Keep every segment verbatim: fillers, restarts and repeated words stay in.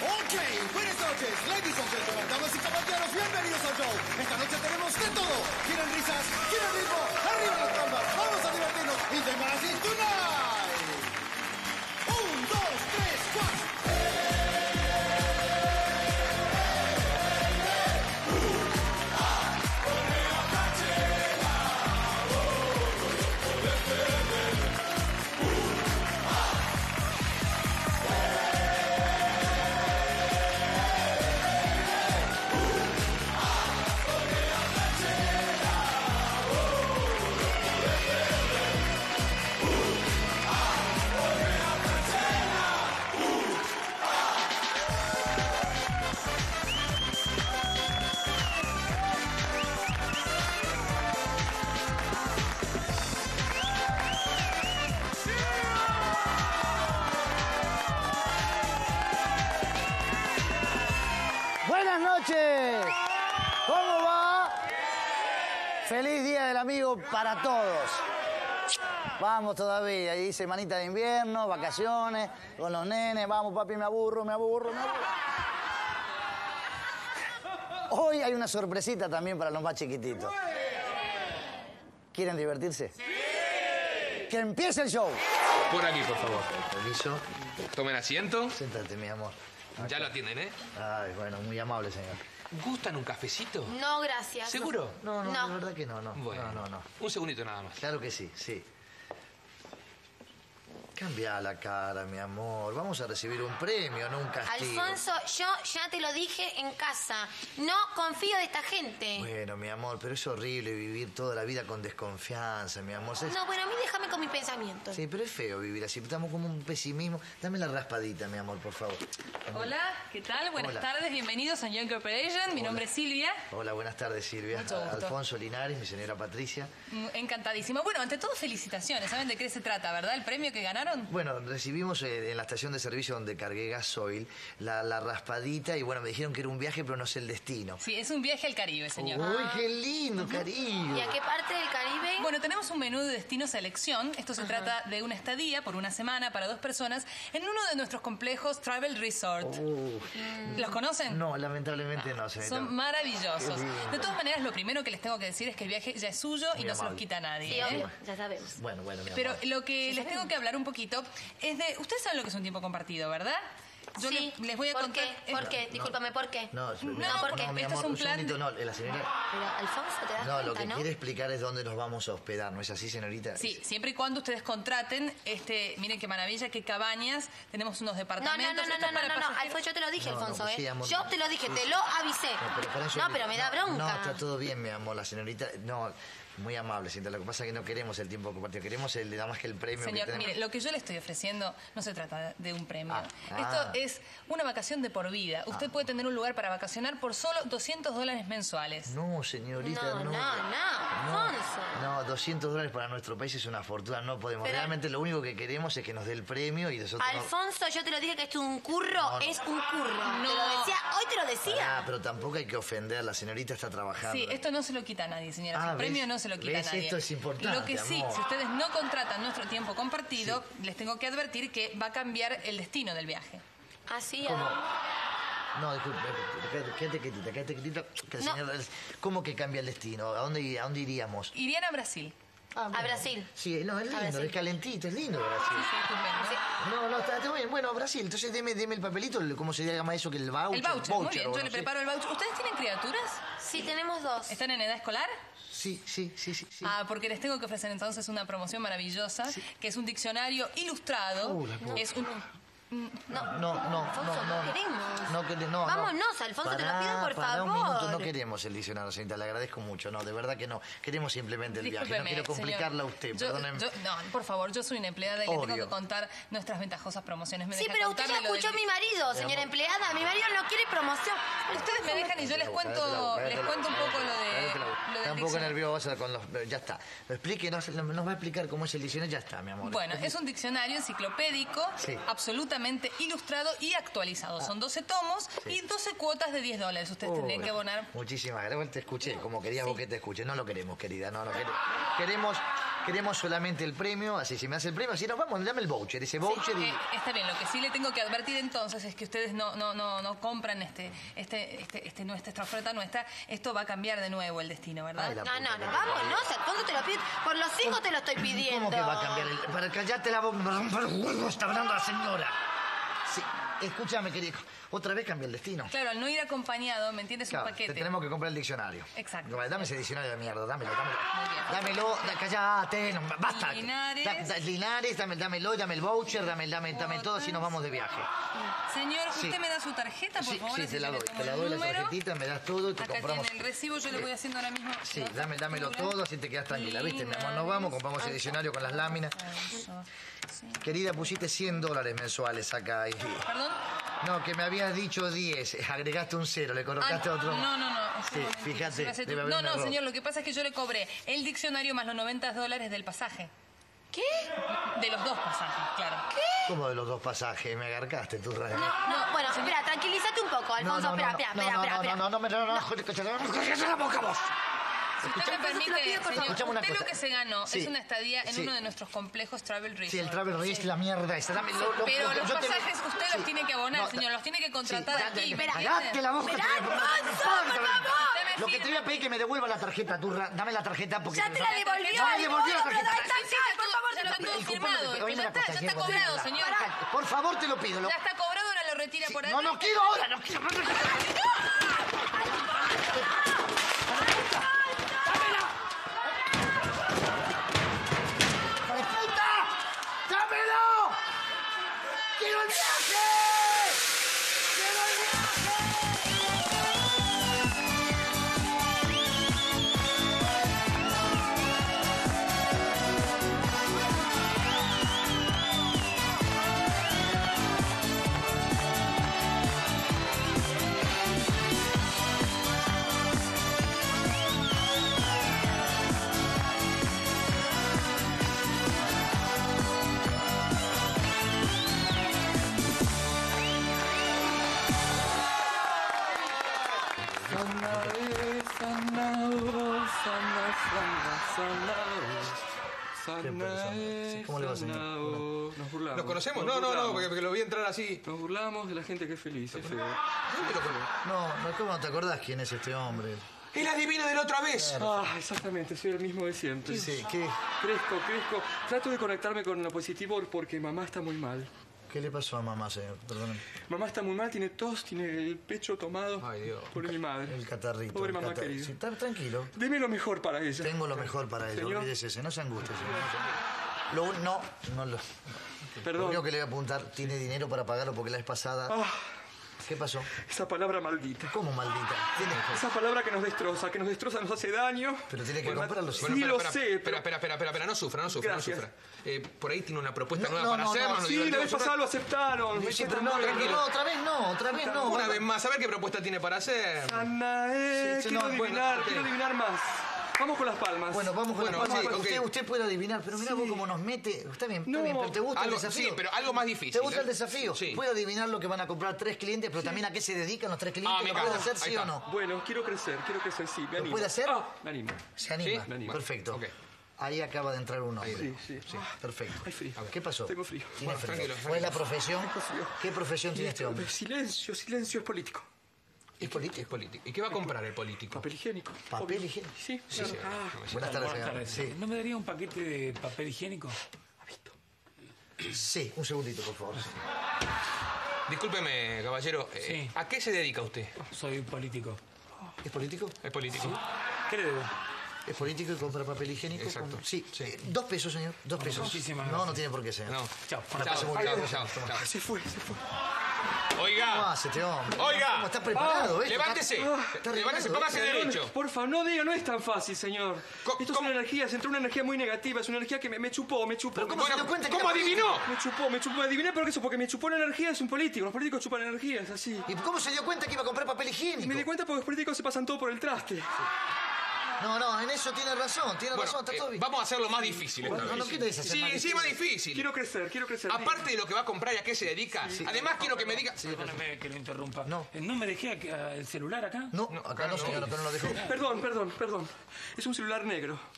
Ok, buenas noches, ladies and gentlemen, damas y caballeros, bienvenidos al show. Esta noche tenemos de todo. ¿Quieren risas? ¿Quieren ritmo? ¡Arriba las trombas! ¡Vamos a divertirnos! ¡Y de Magic Tonight! ¡Un, dos, tres, cuatro! Buenas noches. ¿Cómo va? Feliz Día del Amigo para todos. Vamos todavía. Ahí dice manita de invierno, vacaciones, con los nenes. Vamos, papi, me aburro, me aburro, me aburro. Hoy hay una sorpresita también para los más chiquititos. ¿Quieren divertirse? ¡Sí! ¡Que empiece el show! Por aquí, por favor. Permiso. Tomen asiento. Siéntate, mi amor. Ya lo atienden, ¿eh? Ay, bueno, muy amable, señor. ¿Gustan un cafecito? No, gracias. ¿Seguro? No, no, No. de verdad que no, no. Bueno, No, no, no. un segundito nada más. Claro que sí, sí. Cambia la cara, mi amor. Vamos a recibir un premio, no un castigo. Alfonso, yo ya te lo dije en casa. No confío de esta gente. Bueno, mi amor, pero es horrible vivir toda la vida con desconfianza, mi amor. ¿Sabes? No, bueno, a mí déjame con mis pensamientos. Sí, pero es feo vivir así. Estamos como un pesimismo. Dame la raspadita, mi amor, por favor. Hola, ¿qué tal? Buenas Hola. tardes, bienvenidos a Young Corporation. Mi Hola. nombre es Silvia. Hola, buenas tardes, Silvia. Mucho gusto. Alfonso Linares, mi señora Patricia. Mm, Encantadísima. Bueno, ante todo, felicitaciones. ¿Saben de qué se trata, verdad? El premio que ganaron. Bueno, recibimos eh, en la estación de servicio donde cargué gasoil la, la raspadita y bueno, me dijeron que era un viaje, pero no sé el destino. Sí, es un viaje al Caribe, señor. Uy, qué lindo, cariño. ¿Y a qué parte del Caribe? Bueno, tenemos un menú de destinos a elección. Esto se trata de una estadía por una semana para dos personas en uno de nuestros complejos Travel Resort. Uh, ¿Los conocen? no, lamentablemente no, señorita. Son maravillosos. Qué lindo. De todas maneras, lo primero que les tengo que decir es que el viaje ya es suyo y Muy no se los amable. quita a nadie. Sí, ¿eh? obvio, ya sabemos. Bueno, bueno, mi Pero amor. lo que les tengo que hablar un poquito es de... Ustedes saben lo que es un tiempo compartido, ¿verdad? Yo Sí. les, les voy a ¿Por contar... qué? ¿Por qué? No, Discúlpame, ¿por qué? No, No, mi amor, porque mi esto es amor, un plan segundito, no, la señora... Pero, Alfonso, ¿te das No, lo cuenta, que no? quiere explicar es dónde nos vamos a hospedar, ¿no es así, señorita? Sí, siempre y cuando ustedes contraten, este, miren qué maravilla, qué cabañas, tenemos unos No, no, departamentos. no, no, esto no, es no, para no, no, pasajeros. Alfonso, yo te lo dije, No, no, Alfonso, pues sí, ¿eh? amor. Yo te lo dije, te lo avisé. No, pero para eso- No, pero me da bronca. No, está todo bien, mi amor. La señorita, no, muy amable, señorita. Lo que pasa es que no queremos el tiempo compartido, queremos el, nada más que el premio Señor, que tenemos. mire, lo que yo le estoy ofreciendo no se trata de un premio. Ah, Esto ah. es una vacación de por vida. Usted puede tener un lugar para vacacionar por solo doscientos dólares mensuales. No, señorita, No, no. no, no, Alfonso. No, doscientos dólares para nuestro país es una fortuna, no podemos. Pero- Realmente lo único que queremos es que nos dé el premio y nosotros... no- Alfonso, yo te lo dije que esto es un curro, No, no. es un curro. No. Te lo decía, hoy te lo decía. Ah, pero tampoco hay que ofender, la señorita está trabajando. Sí, esto no se lo quita a nadie, señora. Ah, el premio ¿ves? no se lo quita ¿Ves? a nadie. Esto es importante, Lo que sí, amor. si ustedes no contratan nuestro tiempo compartido, les tengo que advertir que va a cambiar el destino del viaje. Así, ¿Cómo? ah. No, disculpe, quédate quédate quietita, quédate quietita. Que la No. señora- ¿Cómo que cambia el destino? ¿A dónde, a dónde iríamos? Irían a Brasil. Ah, A Brasil. Sí, no, es A lindo, Brasil. es calentito, es lindo Brasil. Sí, estupendo. Sí. No, no, está, está bien. Bueno, Brasil, entonces deme, deme el papelito, el- ¿cómo se llama eso? Que el voucher. El voucher, muy bien, o yo no le sé. preparo el voucher. ¿Ustedes tienen criaturas? Sí, tenemos dos. ¿Están en edad escolar? Sí, sí, sí, sí. sí. Ah, porque les tengo que ofrecer entonces una promoción maravillosa, que es un diccionario ilustrado. Uh, la puta. es un... No, No, no, no, Alfonso, no, no no. queremos. No, quere- no, no. Vámonos, Alfonso, te lo Pará, pido por pará un favor. minuto, no queremos el diccionario, señorita, le agradezco mucho. No, de verdad que no. Queremos simplemente el viaje. No Discúlpeme, quiero complicarla a señor. usted, Yo- perdóneme. yo- no, por favor, yo soy una empleada y le tengo Obvio. que contar nuestras ventajosas promociones. ¿Me Sí, deja pero usted ya contarle lo escuchó a del- mi marido, señora empleada. Mi marido no quiere promoción. Ustedes me dejan y yo les cuento, les cuento un poco lo de... Cállate la boca. lo del Está un poco diccionario. nerviosa con los... Ya está. Explíquenos, nos va a explicar cómo es el diccionario, ya está, mi amor. Bueno, es un diccionario enciclopédico, Sí. absolutamente ilustrado y actualizado. Son doce tomos Sí. y doce cuotas de diez dólares. Ustedes tendrían Uy, que abonar... Muchísimas gracias. Te escuché, como querías vos que te escuche. No lo queremos, querida. No, no queremos. Queremos Queremos solamente el premio, así si me hace el premio, así nos vamos, dame el voucher, ese voucher Sí, y... eh, está bien, lo que sí le tengo que advertir entonces es que ustedes no, no, no, no compran este, este, este, este, nuestra oferta nuestra. Esto va a cambiar de nuevo el destino, ¿verdad? Ay, la No, puta no, no, madre. vámonos. ¿Cuándo te lo pido? Por los cinco te lo estoy pidiendo. ¿Cómo que va a cambiar el...? Para callarte la boca, me romper el huevo, está hablando la señora. Sí, escúchame, querido, otra vez cambia el destino. Claro, al no ir acompañado, ¿me entiendes? Claro, Un paquete. te tenemos que comprar el diccionario. Exacto. Dame ese diccionario de mierda, dámelo, dámelo. Muy bien. Dámelo, da- callate, no, basta. Linares. Da- da- Linares, dame, dámelo, dame el voucher, dame, dame, dame todo, así nos vamos de viaje. Señor, ¿usted Sí. me da su tarjeta, por Sí, favor? sí, Así te la yo le doy, tomo te la el doy la número. tarjetita, me das todo y te Acá compramos. tiene el recibo, yo le voy haciendo ahora mismo. Sí, la dame, dámelo factura. todo, así te quedas tranquila, ¿viste? Mi amor, nos vamos, compramos el diccionario con las láminas. Eso, sí. Querida, pusiste cien dólares mensuales acá. Y... ¿Perdón? No, que me habías dicho diez, agregaste un cero, le colocaste Ah, otro. No, no, no. Sí, un momentito, fíjate, se me hace- debe haber No, un no, error. señor, lo que pasa es que yo le cobré el diccionario más los noventa dólares del pasaje. ¿Qué? De los dos pasajes, claro. ¿Cómo de los dos pasajes? Me agarcaste tú, radio. No, no, bueno, espera, tranquilízate un poco, Alfonso. Espera, espera, espera, no, espera, no, espera. no, no, no, no, no, no, no, no, cállate la boca vos. Si usted me Escuchame, permite, te lo pido, por favor. señor, Escuchame una usted lo cosa. que se ganó Sí, es una estadía en sí. uno de nuestros complejos Travel Resort. Sí, el Travel Race, la mierda esa. Dame, lo, lo- Pero lo que los yo te- pasajes usted Sí. los tiene que abonar, No, señor, los tiene que contratar sí, aquí. dale, ¿me Callate entiende? la boca. Mirá, te voy a- Alfonso, por favor. Lo que te voy a pedir es que me devuelva la tarjeta, turra. Dame la tarjeta porque... Ya te la devolvió. No me devolvió la Alfonso, pero tarjeta. da- da- por favor, Ya te lo está pido. todo Disculpame, firmado. pero Ya oíme una está, cosa, ya está Diego, cobrado, déjala. señor. Por favor, te lo pido. lo- Ya está cobrado, ahora lo retira por ahí. No, no quiero ahora, no quiero. ¡Hijo de puta! ¡Dámelo! ¡Quiero el viaje! ¡Quiero el viaje! Sí, ¿cómo le va, señor? Nos burlamos. ¿Nos conocemos? Nos No, no, no, burlamos. porque, porque lo vi entrar así. Nos burlamos de la gente que es feliz, es feo. No, no, ¿cómo no te acordás quién es este hombre? ¡El adivino de la otra vez! Ah, exactamente, soy el mismo de siempre. Sí, ¿qué? Crezco, crezco. Trato de conectarme con lo positivo porque mamá está muy mal. ¿Qué le pasó a mamá, señor? Perdón. Mamá está muy mal, tiene tos, tiene el pecho tomado. Ay, Dios. Por mi madre. El catarrito. Pobre el mamá catar- querida. Sí, está tranquilo. Deme lo mejor para ella. Tengo lo mejor para él, Señor. olvídese, no se angustie, señor. Lo un- no, no lo... Lo Perdón. único que le voy a apuntar, ¿tiene dinero para pagarlo? Porque la vez pasada... Ah, ¿Qué pasó? esa palabra maldita. ¿Cómo, maldita? Tiene... Esa palabra que nos destroza, que nos destroza, nos hace daño. Pero tiene que Bueno, comprarlo, Sí, señor. Bueno, lo espera, sé, espera, pero... espera, espera, espera, espera, no sufra, no sufra, Gracias. no sufra. Eh, por ahí tiene una propuesta No, nueva no, para no, hacernos, no, nos Sí, la divertimos vez un pasada rato. lo aceptaron. Sí, Me pero no, tranquilo. no, otra vez no, otra vez no. Una va- vez más, a ver qué propuesta tiene para hacer. Anae, Sí, sí, quiero no, adivinar, bueno, ok. quiero adivinar más. Vamos con las palmas. Bueno, vamos con Bueno, la palma, sí, porque ok. usted, usted puede adivinar, pero mira Sí. vos cómo nos mete. Está bien, está No, bien, pero ¿te gusta Algo, el desafío? sí, pero algo más difícil. ¿Te gusta ¿eh? el desafío? Sí. Puede adivinar lo que van a comprar tres clientes, pero también a qué se dedican los tres clientes. Ah, me ¿Lo puede encanta. hacer, Ahí sí o está. no? Bueno, quiero crecer, quiero crecer, sí, me animo. puede hacer? Ah, me animo. Se anima. Sí, me animo. Perfecto. Ok. Ahí acaba de entrar un hombre. Sí, sí. Sí, perfecto. Hay frío. ¿Qué pasó? Tengo frío. Tiene Bueno, frío. tranquilo, ¿Cuál es la tranquilo. profesión? frío. ¿Qué profesión tiene este hombre? Silencio, silencio es político. ¿Es político? Es político. ¿Y qué va a comprar el político? Papel higiénico. ¿Papel obvio. higiénico? Sí, Sí, claro. sí, Ah, Buenas tardes, señor. tardes. Sí. ¿No me daría un paquete de papel higiénico? Sí, un segundito, por favor. Discúlpeme, caballero. eh, Sí. ¿A qué se dedica usted? Soy político. ¿Es político? ¿Es político? ¿Qué le debo? ¿Es político y compra papel higiénico? Exacto. Con- Sí, eh, dos pesos, señor. Dos pesos. muchísimas No, no gracias. tiene por qué ser. No. Chao. Chao, pase muy chao, bien. chao, chao. se fue, se fue. ¿Cómo Oiga, hace este hombre? Oiga. ¿Cómo está preparado? eh? levántese. Está Levántese, arreglado, póngase eh. derecho. Por favor, no diga, no es tan fácil, señor. Co- Esto ¿cómo? es una energía, se entró una energía muy negativa, es una energía que me, me chupó, me chupó. Pero me ¿cómo se chupó. dio cuenta que ¿Cómo era adivinó? Me chupó, me chupó, adiviné por qué eso, porque me chupó la energía, es un político, los políticos chupan energía, es así. ¿Y cómo se dio cuenta que iba a comprar papel higiénico? Me di cuenta porque los políticos se pasan todo por el traste. No, no, en eso tiene razón, tiene Bueno, razón, está eh, todo bien. vamos a hacerlo más difícil esta No, vez. no quieres hacer Sí, más sí, difícil. más difícil. Quiero crecer, quiero crecer. Aparte de lo que va a comprar y a qué se dedica, además quiero que me diga... Perdóname que lo interrumpa. No. Eh, ¿No me dejé aquí, ah, el celular acá? No, acá no, señor, acá no lo dejó. Perdón, perdón, perdón. Es un celular negro.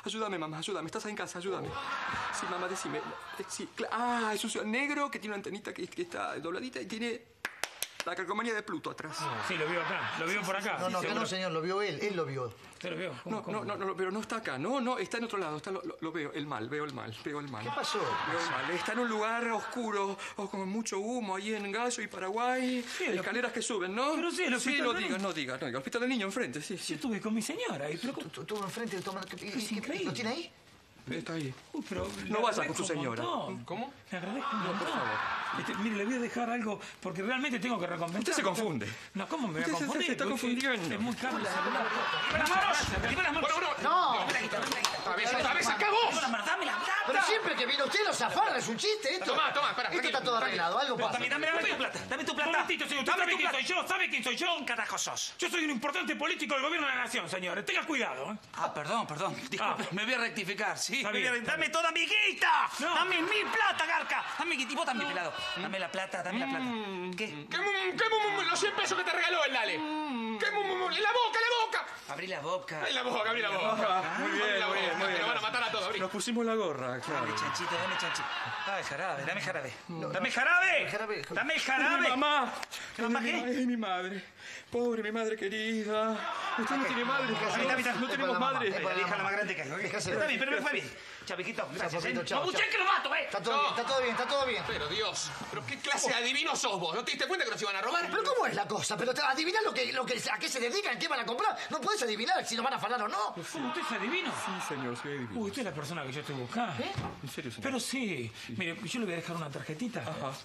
Ayúdame, mamá, ayúdame. Estás ahí en casa, ayúdame. Sí, mamá, decime. Sí, ah, es un ciudad negro que tiene una antenita que, que está dobladita y tiene la calcomanía de Pluto atrás. Sí, lo vio acá. Lo vio por acá. No, no, Sí, acá no, señor, lo vio él, él lo vio. ¿Usted lo vio? ¿Cómo, No, cómo? no, no, no, pero no está acá. No, no, está en otro lado. Está, lo, lo- lo veo, el mal, veo el mal, veo el mal. ¿Qué pasó? Veo el mal. Está en un lugar oscuro, o con mucho humo, ahí en Gallo y Paraguay. Sí, lo- Escaleras que suben, ¿no? Pero sí, el Sí, hospital no del diga, niño. no diga, no diga. El hospital del niño enfrente, sí, Yo sí. estuve con mi señora y pero... Estuvo enfrente, toma, ¿y- y- Es qué- increíble. ¿Lo tiene ahí? Está ahí. Uy, pero le No vaya agradezco con su un señora. montón. ¿Cómo? Le agradezco un No, por montón. favor. Este, mire, le voy a dejar algo, porque realmente tengo que recompensar. Usted se confunde. No, ¿cómo me voy a Usted se- se confundir? está Porque confundiendo. Es muy caro el celular. ¡Dime las manos! ¡Dime las manos! Bueno, bueno. No. Otra vez, otra vez, acá vos. ¡Dame la mano! ¡Dame la plata! Pero siempre que viene usted lo zafarra, es un chiste esto. Tomá, tomá, espera, Esto está tranquilo, todo tranquilo. arreglado, algo Pero pasa. Dame, dame, dame tu plata, dame tu plata. Un momentito, señor. ¿Usted Dame sabe tu quién plata. soy yo? ¿Sabe quién soy yo? ¿Qué carajo sos? Yo soy un importante político del gobierno de la nación, señores. Tenga cuidado, ¿eh? Ah, perdón, perdón. Disculpe, Ah. me voy a rectificar, sí. Está me voy bien, a- está Dame bien. toda mi guita. No. Dame mi plata, Garca. Dame guita. Y vos también, pelado. Dame la plata, dame la plata. ¿Qué? ¿Qué, mum, qué mum, mum, los cien pesos que te regaló el Dale? ¿Qué mum, mum, mum? ¡En la boca, en la boca! Abrí la boca. Abrí la boca, abrí la boca. Muy bien, Abrí la muy bien, boca, muy te bien. lo van a matar a todos, abrí. Nos pusimos la gorra, claro. Dame chanchito, dame chanchito. Dame jarabe, dame jarabe. ¡Dame jarabe! jarabe. ¡Dame Mi jarabe! mamá. ¿Mi mamá Es mi qué? ma- Es mi madre. Pobre, mi madre querida. Usted no tiene madre. Mitad, mitad. No Es tenemos para la mamá, madre. es para La vieja la más grande que hay. Déjase. Está bien, pero me fue bien. Chaviquito, gracias, papito, ¿eh? chao, ¡No, chao. usted que lo mato, eh! Está todo bien, está todo bien, está todo bien. Pero Dios, ¿pero qué clase de adivino sos vos? ¿No te diste cuenta que nos iban a robar? Pero ¿cómo es la cosa? Pero te adivinas lo que, lo que, a qué se dedican, qué van a comprar. No puedes adivinar si lo van a afanar o no. ¿Cómo usted es adivino? Sí, señor, soy adivino. Uy, usted es la persona que yo estoy buscando. ¿En serio, señor? Pero sí. Mire, yo le voy a dejar una tarjetita.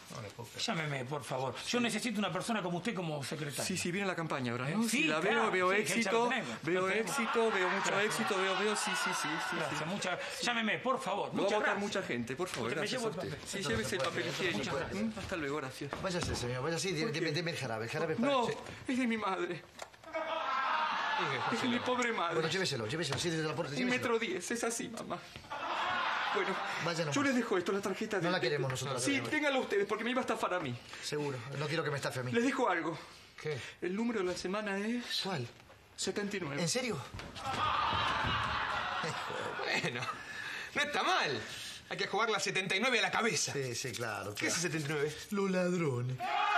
Llámeme, por favor. Yo necesito una persona como usted como secretaria. Sí, sí, viene la campaña ahora, ¿no? Sí, la claro, veo, veo sí, que ya éxito, lo tenemos, veo lo tenemos. éxito, veo mucho Gracias. éxito, veo, veo, sí, sí, sí, sí. Gracias, sí. muchas Llámeme, por favor. Lo va a Muchas votar gracias. mucha gente, por favor, Me gracias a llevo el usted. papel. Sí, llévese el papel higiénico. Muchas gracias. Mm, Hasta luego, gracias. Váyase, señor, vaya así, deme, deme el jarabe. El jarabe es para... No, sí. es de mi madre. Es de mi pobre Bueno, madre. lléveselo, lléveselo, sí, desde la puerta, Un lléveselo. metro diez, es así, mamá. Bueno, Vaya nomás. yo les dejo esto, la tarjeta de... No la queremos nosotros, la Sí, queremos. ténganla ustedes, porque me iba a estafar a mí. Seguro, no quiero que me estafe a mí. Les dejo algo. ¿Qué? El número de la semana es... ¿Cuál? setenta y nueve. ¿En serio? Bueno, no está mal. Hay que jugar la setenta y nueve a la cabeza. Sí, sí, claro. ¿Qué es el setenta y nueve? Los ladrones.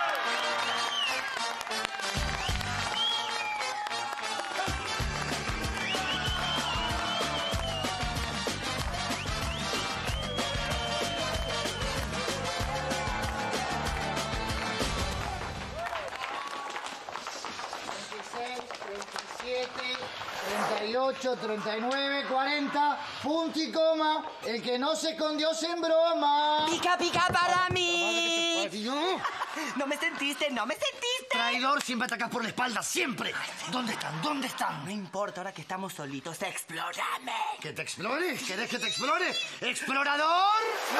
treinta y ocho, treinta y nueve, cuarenta, punto y coma. El que no se escondió sin broma. Pica, pica para mí. No. No me sentiste, no me sentiste. Traidor, siempre atacas por la espalda, siempre. ¿Dónde están? ¿Dónde están? No importa, ahora que estamos solitos, explórame. ¿Que te explore? ¿Querés que te explore? ¡Explorador!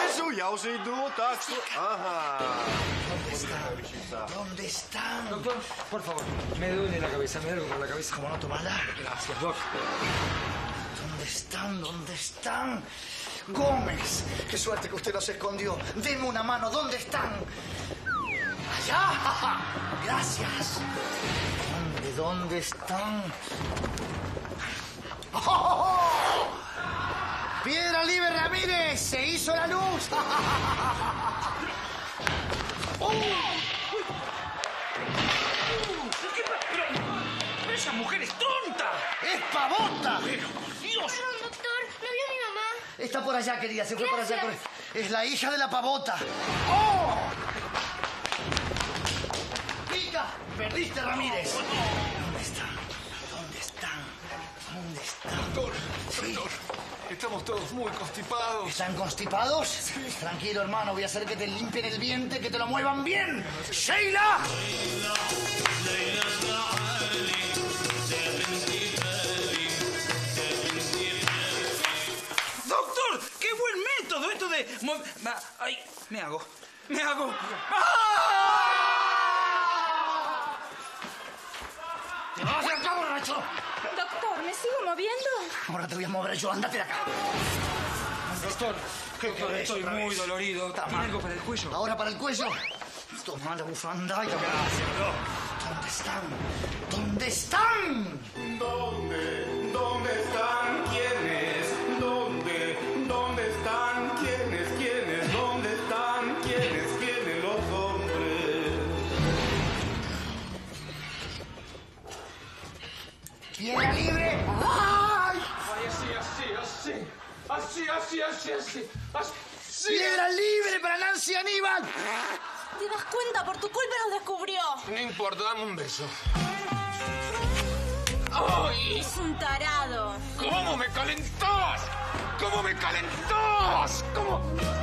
¿Dónde están? ¿Dónde están? Doctor, por favor, me duele la cabeza, me duele la cabeza. ¿Cómo no tomarla? Gracias, doc. ¿Dónde están? ¿Dónde están? Gómez, qué suerte que usted los escondió. Deme una mano, ¿dónde están? ¡Allá! Gracias. ¿Dónde, dónde están? ¡Oh! ¡Piedra Libre Ramírez! ¡Se hizo la luz! ¡Oh! Pero, pero esa mujer es tonta. ¡Es pavota! Pero, Dios. Perdón, doctor, ¿no vio a mi mamá? Está por allá, querida, se fue por allá. Gracias. Es la hija de la pavota. ¡Oh! ¡Pica! ¡Perdiste, Ramírez! ¿Dónde están? ¿Dónde están? ¿Dónde están? Doctor, Sí. doctor, estamos todos muy constipados. ¿Están constipados? Tranquilo, hermano, voy a hacer que te limpien el vientre, que te lo muevan bien. ¡Sheila! Doctor, qué buen método esto de... mo- Va, ay, me hago, me hago. ¡Ah! ¡Te vas a acá, borracho! Doctor, ¿me sigo moviendo? Ahora te voy a mover yo, ándate de acá. Doctor, ¿Qué doctor, querés estoy otra muy vez? dolorido. ¿Tiene algo para el cuello? Ahora para el cuello. Toma la bufanda y la... ¿Dónde están? ¿Dónde están? ¿Dónde? ¿Dónde están? ¿Quiénes? así, así, así. ¡Piedra libre para Nancy Aníbal! ¿Te das cuenta? Por tu culpa nos descubrió. No importa, dame un beso. ¡Ay! Es un tarado. ¿Cómo me calentás? ¿Cómo me calentás? ¿Cómo?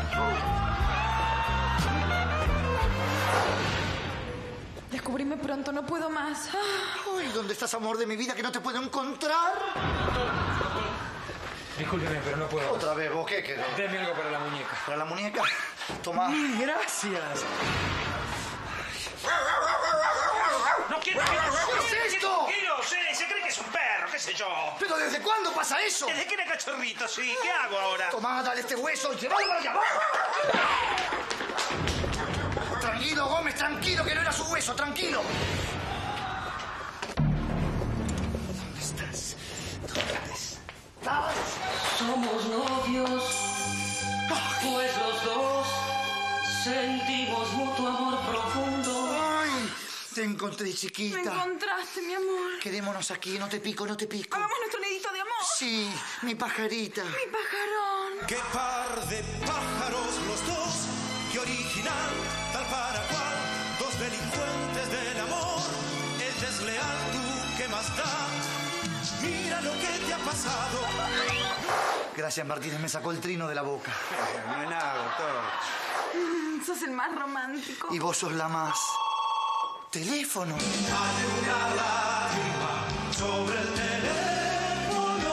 Descubrime pronto, no puedo más. Ay, ¿dónde estás, amor de mi vida, que no te puedo encontrar? Discúlpeme, pero no puedo. Otra vez, ¿vos qué querés? Deme algo para la muñeca. ¿Para la muñeca? Toma. Mil gracias. ¡No quiero! ¿Qué es esto? Tranquilo, se, se cree que es un perro, qué sé yo. ¿Pero desde cuándo pasa eso? Desde que era cachorrito, sí. ¿Qué hago ahora? Tomá, dale este hueso y llévalo para allá. Tranquilo, Gómez, tranquilo, que no era su hueso, tranquilo. ¿Dónde estás? ¿Dónde estás? Somos novios, pues los dos sentimos mutuo amor profundo. Ay, te encontré, chiquita. Me encontraste, mi amor. Quedémonos aquí, no te pico, no te pico. Hagamos nuestro nidito de amor. Sí, mi pajarita. Mi pajarón. Qué par de pájaros los dos, qué original, tal para cual, dos delincuentes del amor, el desleal, tú, ¿qué más da? Mira lo que te ha pasado. Gracias, Martínez, me sacó el trino de la boca. No es nada, doctor. Mm, sos el más romántico. Y vos sos la más. Teléfono. Hay una lágrima sobre el teléfono,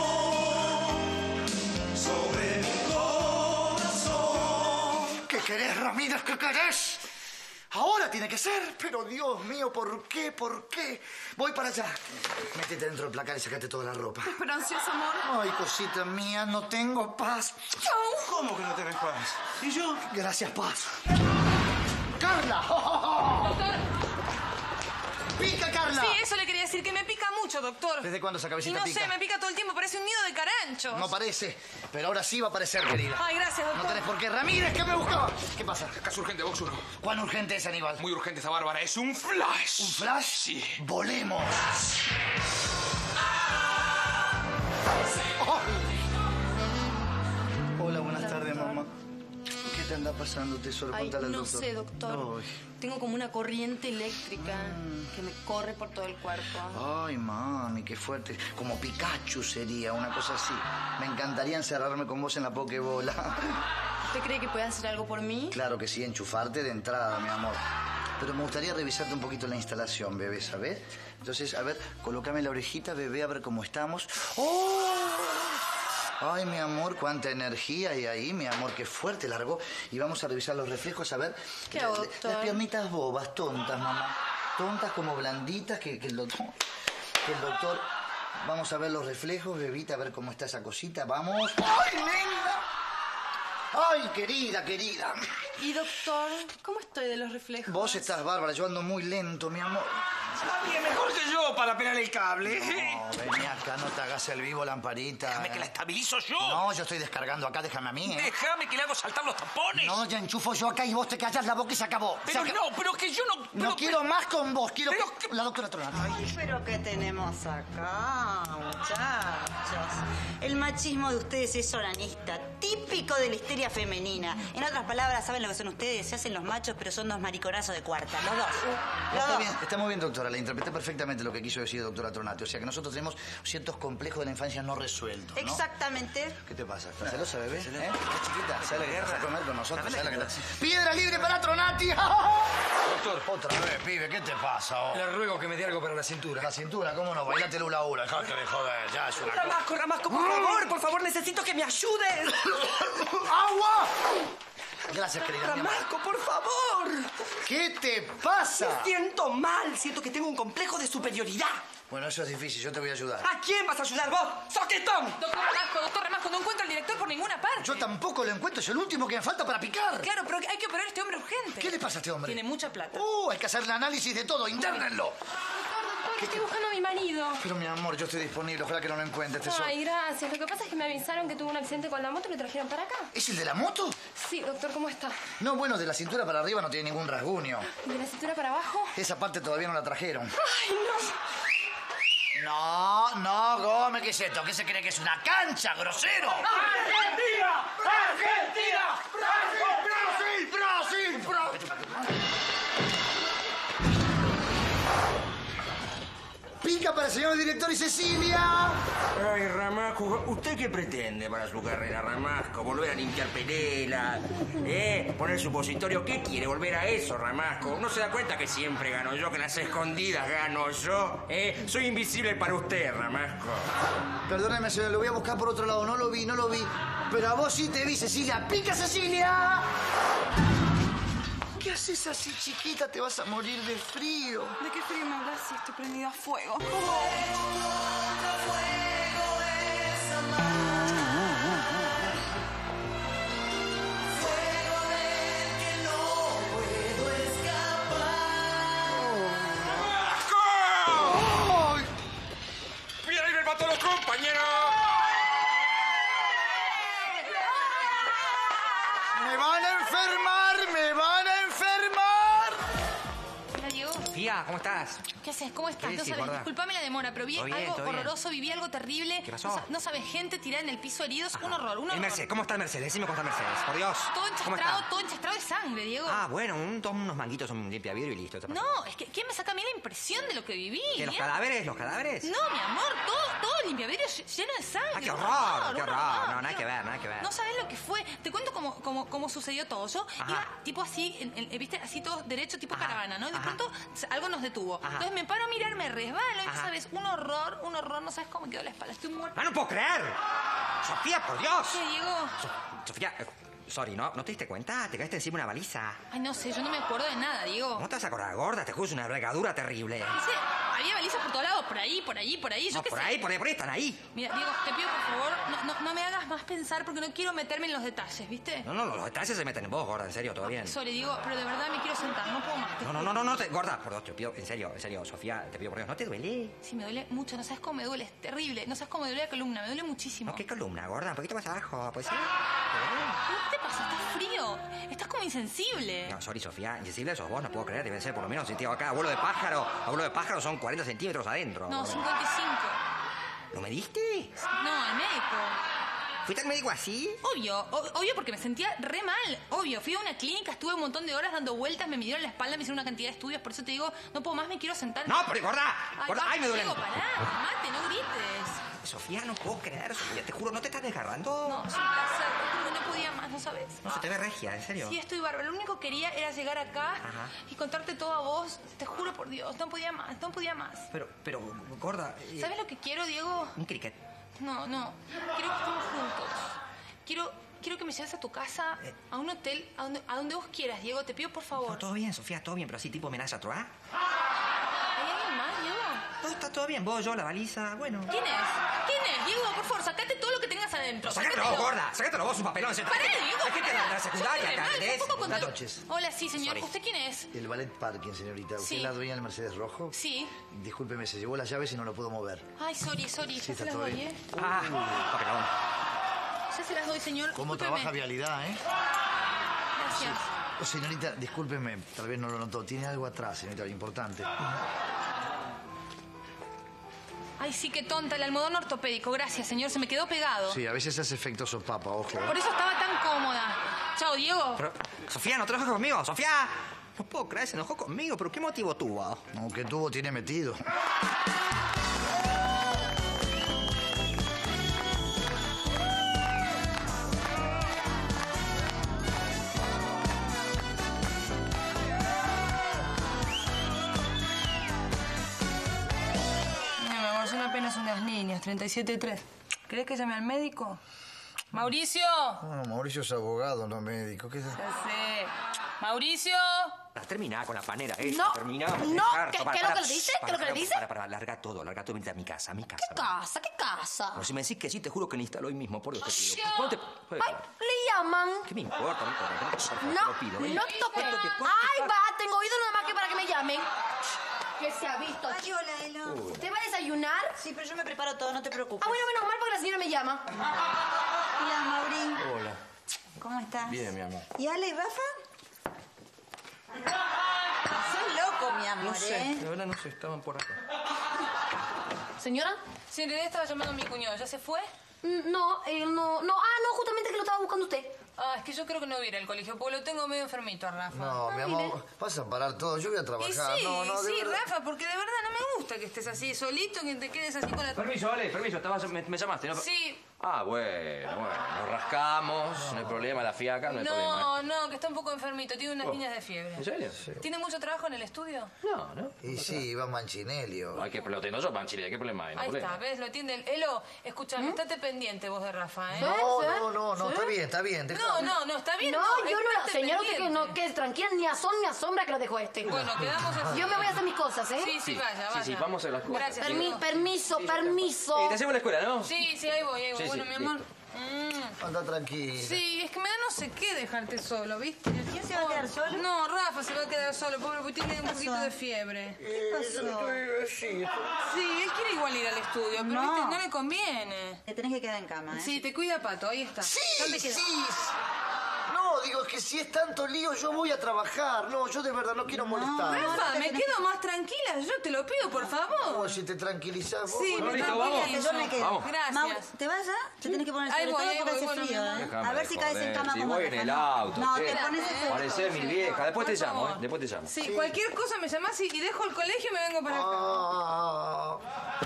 sobre mi corazón. ¿Qué querés, Ramírez? ¿Qué querés? Ahora tiene que ser, pero Dios mío, ¿por qué? ¿Por qué? Voy para allá. Métete dentro del placar y sacate toda la ropa. Te espero ansioso, amor. Ay, cosita mía, no tengo paz. Chau. ¿Cómo que no tenés paz? ¿Y yo? Gracias, paz. ¡Carla! ¡Pica, Carla! Sí, eso le quería decir, que me pica mucho, doctor. ¿Desde cuándo esa Y cabecita no pica? sé, me pica todo el tiempo, parece un nido de caranchos. No parece, pero ahora sí va a aparecer, querida. Ay, gracias, doctor. No tenés por qué. ¡Ramírez, qué me buscaba! ¿Qué pasa? Caso urgente, Vox uno. ¿Cuán urgente es, Aníbal? Muy urgente esta bárbara. Es un flash. ¿Un flash? Sí. ¡Volemos! Oh. Hola, buenas tardes, mamá. ¿Qué te anda pasando, tesoro? Ay, Contale al no doctor. sé, doctor. Ay. Tengo como una corriente eléctrica que me corre por todo el cuerpo. Ay, mami, qué fuerte. Como Pikachu sería, una cosa así. Me encantaría encerrarme con vos en la pokebola. ¿Usted cree que puede hacer algo por mí? Claro que sí, enchufarte de entrada, mi amor. Pero me gustaría revisarte un poquito la instalación, bebé, ¿sabes? Entonces, a ver, colócame la orejita, bebé, a ver cómo estamos. ¡Oh! Ay, mi amor, cuánta energía hay ahí, mi amor, qué fuerte largó. Y vamos a revisar los reflejos, a ver. ¿Qué hago, doctor? Las piernitas bobas, tontas, mamá. Tontas como blanditas, que, que el doctor... Que el doctor... Vamos a ver los reflejos, bebita, a ver cómo está esa cosita. ¡Vamos! ¡Ay, linda! ¡Ay, querida, querida! Y doctor, ¿cómo estoy de los reflejos? Vos estás bárbara, yo ando muy lento, mi amor. Nadie mejor que yo para pelar el cable. No, vení acá, no te hagas el vivo, lamparita. Déjame que la estabilizo yo. No, yo estoy descargando acá, déjame a mí, ¿eh? Déjame que le hago saltar los tapones. No, ya enchufo yo acá y vos te callas la boca y se acabó. Pero Se no, pero que yo no... No pero- quiero más con vos, quiero Pero que... La doctora Tronati. Ay, pero ¿qué tenemos acá, muchachos? El machismo de ustedes es oranista, típico de la histeria femenina. En otras palabras, ¿saben lo que son ustedes? Se hacen los machos, pero son dos mariconazos de cuarta, los dos. Los Está dos. bien, está muy bien, doctora. Le interpreté perfectamente lo que quiso decir doctora Tronati. O sea, que nosotros tenemos ciertos complejos de la infancia no resueltos, ¿no? Exactamente. ¿Qué te pasa? ¿Estás celosa, bebé? ¿Eh? ¿Estás chiquita? ¿Sabes la que vas a comer con nosotros? Dame la ¿Sabes la que guerra. te- ¡Piedra libre para Tronati! Doctor, Otra vez, pibe, ¿qué te pasa? oh? le ruego que me dé algo para la cintura. La cintura, ¿cómo no? Bailate el hula hula. Dejate de joder, ya es una cosa. Ramasco, Ramasco, por favor, por favor, necesito que me ayudes. ¡Agua! Gracias, querida. mi amor. Ramasco, por favor. ¿Qué te pasa? Me siento mal, siento que tengo un complejo de superioridad. Bueno, eso es difícil, yo te voy a ayudar. ¿A quién vas a ayudar vos? ¡Soquetón! Doctor Ramasco, doctor Ramasco, no encuentro al director por ninguna parte. Yo tampoco lo encuentro, es el último que me falta para picar. Claro, pero hay que operar a este hombre urgente. ¿Qué le pasa a este hombre? Tiene mucha plata. Uh, hay que hacerle análisis de todo, internenlo. Doctor, doctor, estoy buscando a mi marido. Pero mi amor, yo estoy disponible, ojalá que no lo encuentres, tesoro. Ay, gracias. Lo que pasa es que me avisaron que tuvo un accidente con la moto y lo trajeron para acá. ¿Es el de la moto? Sí, doctor, ¿cómo está? No, bueno, de la cintura para arriba no tiene ningún rasguño. ¿De la cintura para abajo? Esa parte todavía no la trajeron. Ay, no. No, no, Gómez, ¿qué es esto? ¿Qué se cree que es una cancha, grosero? ¡Argentina! ¡Argentina! ¡Brasil! ¡Brasil! ¡Brasil! Pica para el señor director y Cecilia. Ay, Ramasco, ¿usted qué pretende para su carrera, Ramasco? ¿Volver a limpiar pelela? ¿Eh? ¿Poner supositorio? ¿Qué quiere? ¿Volver a eso, Ramasco? ¿No se da cuenta que siempre gano yo, que en las escondidas gano yo? ¿Eh? Soy invisible para usted, Ramasco. Perdóneme, señor, lo voy a buscar por otro lado. No lo vi, no lo vi. Pero a vos sí te vi, Cecilia. ¡Pica, Cecilia! ¿Qué haces así, chiquita? Te vas a morir de frío. ¿De qué frío me hablas si estoy prendida a fuego? ¡Mira, ahí me mató a los compañeros! ¡Me van a enfermar! ¡Me van a enfermar! Hola, Diego. Sofía, ¿cómo estás? ¿Qué haces? ¿Cómo estás? ¿Qué No decís, sabes, gorda? disculpame la demora, pero vi Todo bien, algo todo bien. horroroso, viví algo terrible. ¿Qué pasó? No, sa- no sabes, gente tirada en el piso heridos, un horror, un ¿Y horror. Mercedes? ¿Cómo está Mercedes? Decime cómo está Mercedes, por Dios. Todo ¿Cómo enchastrado, está? todo enchastrado de sangre, Diego. Ah, bueno, un, toma unos manguitos, un limpia vidrio y listo. No, es que ¿quién me saca a mí la impresión de lo que viví? ¿Qué, los Diego? cadáveres? ¿Los cadáveres? No, mi amor, todo, todo el limpiavidrio ll- lleno de sangre. Ah, qué un horror, qué un horror. No, nada Diego. que ver, nada que ver. No sabes lo que fue. Te cuento cómo, cómo, cómo sucedió todo. Yo Ajá. iba tipo así, en- en- viste, así todo derecho, tipo caravana, ¿no? Y de Ajá. pronto s- algo nos detuvo. Ajá. Entonces me paro a mirar, me resbalo y, Ajá. ¿sabes? Un horror, un horror. No sabes cómo me quedó la espalda. Estoy muerta. ¡Ah, no puedo creer! ¡Sofía, por Dios! ¿Qué, Diego? So- Sofía, eh, sorry, ¿no? ¿No te diste cuenta? Te caíste encima de una baliza. Ay, no sé, yo no me acuerdo de nada, Diego. ¿No te vas a acordar, gorda? Te juro, es una regadura terrible. No sé, había balizas por todos lados, por ahí, por ahí, por ahí. Yo No, qué por sé. ahí, por ahí, por ahí, están ahí. Mira, Diego, te pido por favor, no, no, no me hagas más pensar porque no quiero meterme en los detalles, ¿viste? No, no, los detalles se meten en vos, gorda, en serio, todo bien. Sorry, Diego, pero de verdad me quiero sentar, no puedo más. te No, no, juro. no, no, no, te, gorda, por Dios, te pido, en serio, en serio, Sofía, te pido por Dios, ¿no te duele? Sí, me duele mucho, no sabes cómo me duele, es terrible. No sabes cómo me duele la columna, me duele muchísimo. No, ¿qué columna, gorda? Un poquito más abajo, pues sí. ¿Qué te pasa? ¿Estás frío? Estás como insensible. No, sorry, Sofía, insensible sos vos, no puedo creer, deben ser por lo menos, si te digo acá, abuelo de pájaro, abuelo de pájaro son cuarenta centímetros adentro. No, gorda. cincuenta y cinco. ¿Lo mediste? No, al médico. ¿Fuiste al médico así? Obvio, o- obvio porque me sentía re mal. Obvio, fui a una clínica, estuve un montón de horas dando vueltas, me midieron la espalda, me hicieron una cantidad de estudios, por eso te digo, no puedo más, me quiero sentar. No, pero gorda, Ay, gorda, va, ay, me duele. Diego, pará, mate, no grites. Sofía, no puedo creer, Sofía, te juro, ¿no te estás desgarrando? No, es un placer, te juro que no podía más, ¿no sabes? No se te ve regia, en serio. Sí, estoy bárbaro. Lo único que quería era llegar acá Ajá. y contarte todo a vos. Te juro por Dios, no podía más, no podía más. Pero, pero, gorda... eh, ¿Sabes lo que quiero, Diego? Un cricket. No, no. Quiero que estemos juntos. Quiero, quiero que me lleves a tu casa, a un hotel, a donde, a donde vos quieras, Diego. Te pido por favor. No, todo bien, Sofía, todo bien, pero así tipo amenaza a tu, ¿ah? ¿Hay alguien más, Diego? No, está todo bien, vos, yo, la baliza, bueno. ¿Quién es? ¿Quién es? Diego, por favor, sacate todo lo que tengas adentro. Sácatelo vos, gorda, sácatelo vos, un papelón. ¿sí? Pará, Diego, La gente de pará. la, la secundaria, Yo estoy acá, mal, ¿entendés? tampoco Buenas contra- noches. Hola, sí, señor. Sorry. ¿Usted quién es? El ballet parking, señorita. ¿Usted Sí. es la dueña del Mercedes Rojo? Sí. Discúlpeme, se llevó las llaves y no lo puedo mover. Ay, sorry, sorry. Sí, Ya se está las todo doy, bien. ¿eh? Ah, papelón. Ya se las doy, señor. ¿Cómo Discúlpeme. trabaja Vialidad, eh? Gracias. Oh, señorita, discúlpeme, tal vez no lo notó. Tiene algo atrás, señorita, importante. Ay, sí, qué tonta. El almohadón ortopédico. Gracias, señor. Se me quedó pegado. Sí, a veces hace efecto sopapa, ojo. Por eso estaba tan cómoda. Chao, Diego. Pero, Sofía, no te enojes conmigo, Sofía. No puedo creer, se enojó conmigo, pero ¿qué motivo tuvo? No, ¿qué tubo tiene metido? No, mi amor, son apenas unas niñas. treinta y siete y tres. ¿Querés que llame al médico? ¡Mauricio! No, Mauricio es abogado, no médico. ¿Qué es? Ya sé. ¡Mauricio! Termina con la panera, ¿eh? No, Termina. no, ¿qué- qué es lo que le dice? ¿Qué es lo que le dice? Para, para, larga todo, larga todo, vente a mi casa, a mi casa. ¿Qué casa? ¿Qué casa? Pero si me decís que sí, te juro que lo instalo hoy mismo, por Dios te pido. Yo- ¿Cuándo te- Ay, le llaman. ¿Qué me importa? No, importa, no, por favor, te No, lo pido. ven. no te toques. ¿Cuánto te- cuánto Ay, te- va, tengo oído nada más que para que me llamen. ¿Qué se ha visto? Ay, hola, Elo. Uy. ¿Usted va a desayunar? Sí, pero yo me preparo todo, no te preocupes. Ah, bueno, menos mal porque la señora me llama. Hola, Maurín. Hola. ¿Cómo estás? Bien, mi amor. ¿Y Ale y Rafa? Sos loco, mi amor, No sé, ¿eh? de verdad no sé, estaban por acá. ¿Señora? Sí, en realidad estaba llamando a mi cuñado. ¿Ya se fue? Mm, No, él no... No, ah, no, justamente que lo estaba buscando usted. Ah, es que yo creo que no voy a ir al colegio, porque lo tengo medio enfermito a Rafa. No, mi amor, vas a parar todo. Yo voy a Y trabajar. sí, no, no, de sí, verdad. Rafa, porque de verdad no me gusta que estés así solito, que te quedes así con la... Permiso, vale, permiso. Te vas- me, me llamaste, ¿no? Sí. Ah, bueno, bueno. Nos rascamos, no hay problema. La fiaca, no hay problema. No, no, que está un poco enfermito, tiene unas Oh. líneas de fiebre. ¿En serio? ¿Tiene mucho trabajo en el estudio? No, no. Y sí, va Manchinelio. Hay que lo tengo yo, Panchile. ¿Qué problema hay? No hay Ahí problema. está, ¿ves? Lo entiende. el- Elo, escúchame, estate pendiente vos de Rafa, ¿eh? No, no, no, no, está bien, está bien. No, dejame. no, no, está bien. No, yo no, estate señora, usted que pendiente. no quede tranquila, ni a son ni a sombra que lo dejó este. Bueno, quedamos así. Yo me voy a hacer mis cosas, ¿eh? Sí, sí, vaya, Sí, vaya. sí, vamos a las cosas. Gracias. Permi- Elo. permiso, permiso. Eh, te llevo a la escuela, ¿no? Sí, sí, ahí voy, ahí voy. Sí, bueno, sí, mi amor. Mm. Anda tranquila. Sí, es que me da no sé qué dejarte solo, ¿viste? ¿Quién se va a quedar solo? No, Rafa se va a quedar solo, pobre, porque tiene un pasó? poquito de fiebre. ¿Qué pasó? Sí, Sí, él quiere igual ir al estudio, pero No. ¿viste? No le conviene. Te tenés que quedar en cama, ¿eh? Sí, te cuida Pato, ahí está. sí, ¿Dónde queda? sí. No, digo, es que si es tanto lío, yo voy a trabajar. No, yo de verdad no quiero molestar. Rafa, me quedo más tranquila, yo te lo pido, por favor. No, si te tranquilizas vos. Sí, bueno, me listo, tranquilizo. vamos. Yo me quedo. Vamos. Gracias. Mau, ¿te vas ya? Te tenés que poner Ahí sobre voy, todo ahí porque voy, hace bueno, frío, mi amor. ¿eh? Déjame A ver si caes en joder, cama si como voy en Rafa, el ¿no? auto, No, che. te pones ese... Parecé mi vieja. Después te Por llamo, favor. ¿eh? Después te llamo. Sí, cualquier cosa me llamás y, y dejo el colegio y me vengo para acá. Ah,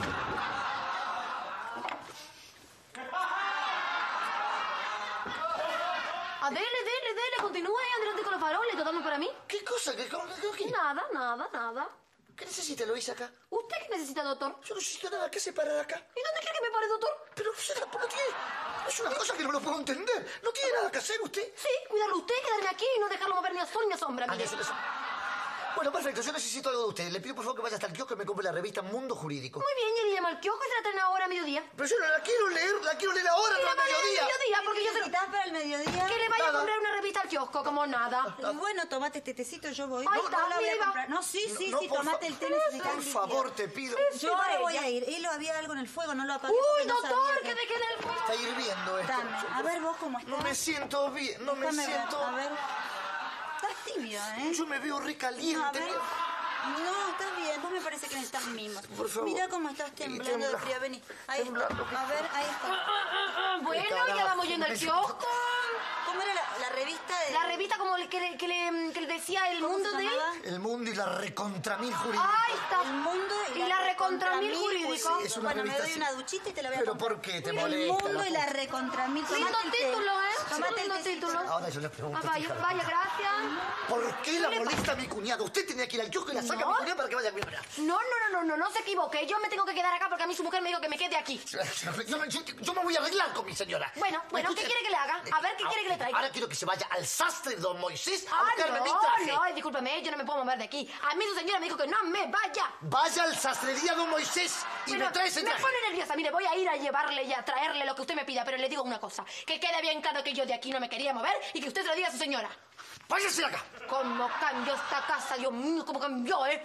Ah, dele, dele, dele, continúe ahí adelante con los faroles, tratando para mí. ¿Qué cosa? ¿Qué, qué, qué, Nada, nada, nada. ¿Qué necesita Eloísa acá? ¿Usted qué necesita, doctor? Yo no necesito nada. ¿Qué se para de acá? ¿Y dónde quiere que me pare, doctor? Pero señora, no tiene... Es una cosa que no lo puedo entender. ¿No tiene nada que hacer usted? Sí, cuidarlo usted, quedarme aquí y no dejarlo mover ni a sol ni a sombra, Ah, mire. eso, eso. Bueno, perfecto. Yo necesito algo de usted. Le pido, por favor, que vaya hasta el kiosco y me compre la revista Mundo Jurídico. Muy bien, y le llama al kiosco y se la traen ahora a mediodía. Pero yo no la quiero leer. La quiero leer ahora, no Y la al va a leer al mediodía. mediodía, porque yo se lo... ¿Necesitas para el mediodía? Que le vaya a Nada. comprar una revista al kiosco, como nada. Y bueno, tomate este tecito, yo voy. Ahí no, está, no la voy mire, a va. comprar. No, sí, sí, No, sí, por tomate fa- el té, necesitas Por favor, te pido. Yo ahora voy ella. a ir. Él había algo en el fuego, no lo apagué. Uy, porque no doctor, sabía que deje en el fuego. Está hirviendo esto. Dame. A ver vos cómo estás. No me siento bien. No me Déjame ver, siento... A ver. Estás tibio, ¿eh? Yo me veo No, a recaliente. ver. No, estás bien. Vos me parece que necesitas mimos. Por favor. Mira cómo estás temblando de tembla. frío. Vení. Ahí está. Temblando. A ver, ahí está. Bueno, carajo, ya vamos yendo al me kiosco. ¿Cómo era la, la revista de...? La revista como le- que, le- que, le, que le decía El ¿Cómo Mundo se de... llamaba? El mundo y la recontra mil jurídico. Ahí está. El mundo Y la recontra mil jurídico. jurídico. Sí, es una Bueno, me revista doy así. una duchita y te la voy a ¿Pero comprar. por qué te El molesta? mundo y la puta? recontra mil. Lindo Tomate el té. título, ¿eh? Tomate el Lindo tecito. título. Ahora yo le pregunto. Ah, vaya, fíjate. vaya, gracias. ¿Por qué la molesta a mi cuñado? Usted tenía que ir al kiosco y la saca a mi No. cuñado para que vaya a mi hora. No, no, no, no, no, no se equivoque. Yo me tengo que quedar acá porque a mí su mujer me dijo que me quede aquí. Yo me, yo- yo me voy a arreglar con mi señora. Bueno, bueno, ¿qué Escuche. quiere que le haga? A ver, ¿qué quiere que le traiga? Ahora quiero que se vaya al sastre Don Moisés a Ah, buscarme mi no, traje. no, ay, discúlpeme, yo no me puedo mover de aquí. A mí su señora me dijo que no me vaya. Vaya al sastrería Don Moisés y Bueno, me trae ese me traje. pone nerviosa. Mire, voy a ir a llevarle y a traerle lo que usted me pida, pero le digo una cosa. Que quede bien claro que yo de aquí no me quería mover y que usted se lo diga a su señora. Váyase de acá. ¿Cómo cambió esta casa? Dios mío, ¿cómo cambió, eh?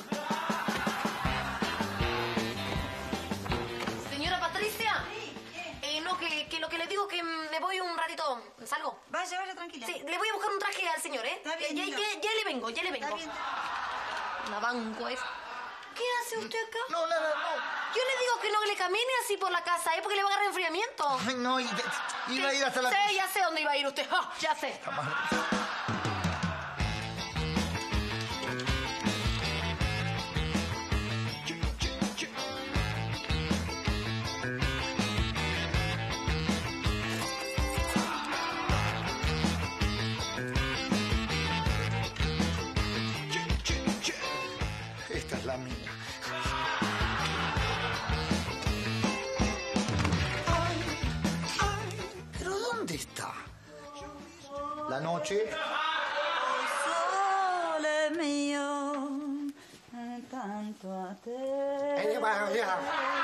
Señora Patricia. Eh, no, que, que lo que le digo que mm, me voy un ratito. ¿Salgo? Vaya, vaya, tranquila. Sí, le voy a buscar un traje al señor, ¿eh? Está bien, ya, diga. ya, ya le vengo, ya le vengo. Está bien. Una banco es. ¿Qué hace usted acá? No, nada, no. Yo le digo que no le camine así por la casa, ¿eh? Porque le va a agarrar enfriamiento. Ay, no, y- iba a ir hasta la... Sí, ya sé dónde iba a ir usted. Ah, ya sé. Esta es la mía. Ay, ay, pero ¿dónde está? La noche. Sole mío, tanto a te. Ella va allá.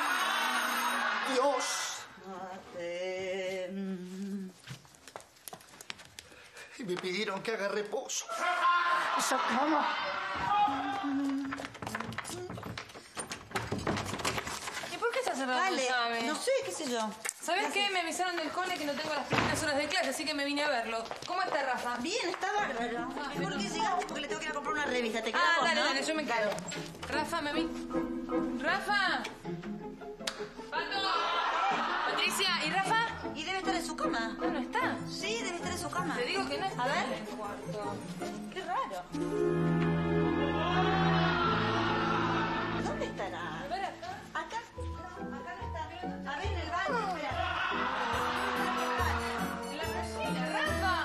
Dios. A te. Y me pidieron que haga reposo. Esa cama. ¿Y por qué está cerrado Dale, la llave? no sé, qué sé yo. ¿Sabes qué? Me avisaron del cole que no tengo las primeras horas de clase, así que me vine a verlo. ¿Cómo está, Rafa? Bien, está bárbaro. ¿Por qué llegaste? Porque le tengo que ir a comprar una revista. ¿Te quedas Ah, vos, dale, no? dale, yo me quedo. Rafa, me vi. ¡Rafa! cama. ¿No, no está? Sí, debe estar en su cama. Te digo que no está A ver. en el cuarto. Qué raro. ¿Dónde estará? A ver acá. Acá. No, acá no está. A ver, en el baño, espera. En la cocina, Rafa.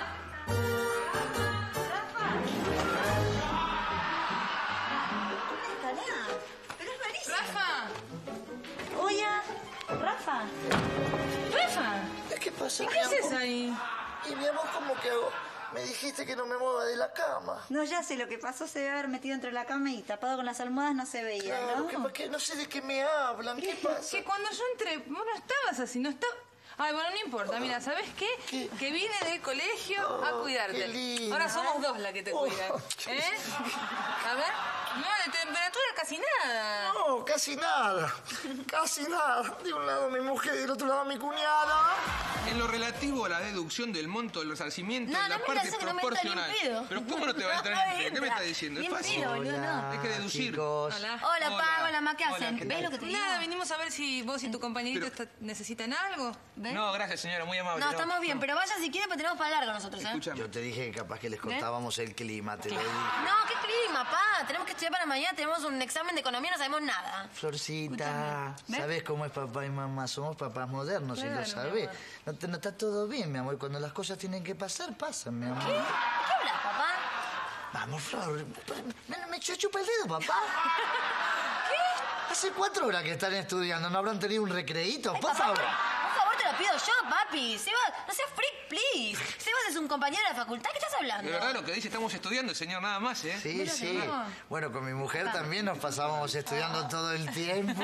Rafa. ¿Dónde estará? Pero es rarísimo. Rafa. Oye, Rafa. Rafa. ¿Qué pasa, ¿Y mi qué amor? haces ahí? ¿Y mi amor cómo que hago? Me dijiste que no me mueva de la cama. No, ya sé, lo que pasó se debe haber metido entre la cama y tapado con las almohadas no se veía, Claro, ¿no? que, porque no sé de qué me hablan. ¿Qué pasa? Que cuando yo entré, vos no estabas así, no estabas... Ay, bueno, no importa. Mira, ¿sabes qué? ¿Qué? Que vine del colegio a Oh, cuidarte. qué lindo. Ahora somos dos las que te Oh, cuidan. ¿Eh? A ver. No, de temperatura casi nada. No, casi nada. Casi nada. De un lado mi mujer y del otro lado mi cuñada. En lo relativo a la deducción del monto del resarcimiento, No, en la no me parte digas que no me entra ni en proporcional. pedo. Pero ¿cómo no te va a entrar No en pedo? ¿Qué me entra. estás diciendo? Ni Es en fácil. pedo, boludo, no. Hay que deducir. Chicos. Hola. Hola, Hola. Pa, hola, Ma, ¿qué Hola, hacen? ¿qué ¿Ves tal? lo que te digo? Nada, venimos a ver si vos y tu compañerito Pero- está- necesitan algo. ¿Ves? No, gracias, señora, muy amable. No, estamos bien, pero vayan si quieren, pero tenemos para largo nosotros, ¿eh? Escúchame. Yo te dije que capaz que les contábamos el clima, te lo dije. No, ¿qué clima, Pa? Tenemos que estudiar para mañana, tenemos un examen de economía, no sabemos nada. Florcita, ¿Ves? ¿sabes cómo es papá y mamá? Somos papás modernos, y Claro, lo mi sabés. amor. No, te- no está todo bien, mi amor. Cuando las cosas tienen que pasar, pasan, mi amor. ¿Qué? ¿De qué hablas, papá? Vamos, Flor. Me, me chupa el dedo, papá. ¿Qué? Hace cuatro horas que están estudiando. ¿No habrán tenido un recreíto? Por favor. Por favor, te lo pido yo, papi. Sebas, no seas freak, please. Sebas es un compañero de la facultad. ¿Qué estás hablando? De verdad lo que dice, estamos estudiando, señor, nada más, ¿eh? Sí, sí. Bueno, con mi mujer también nos pasábamos estudiando todo el tiempo.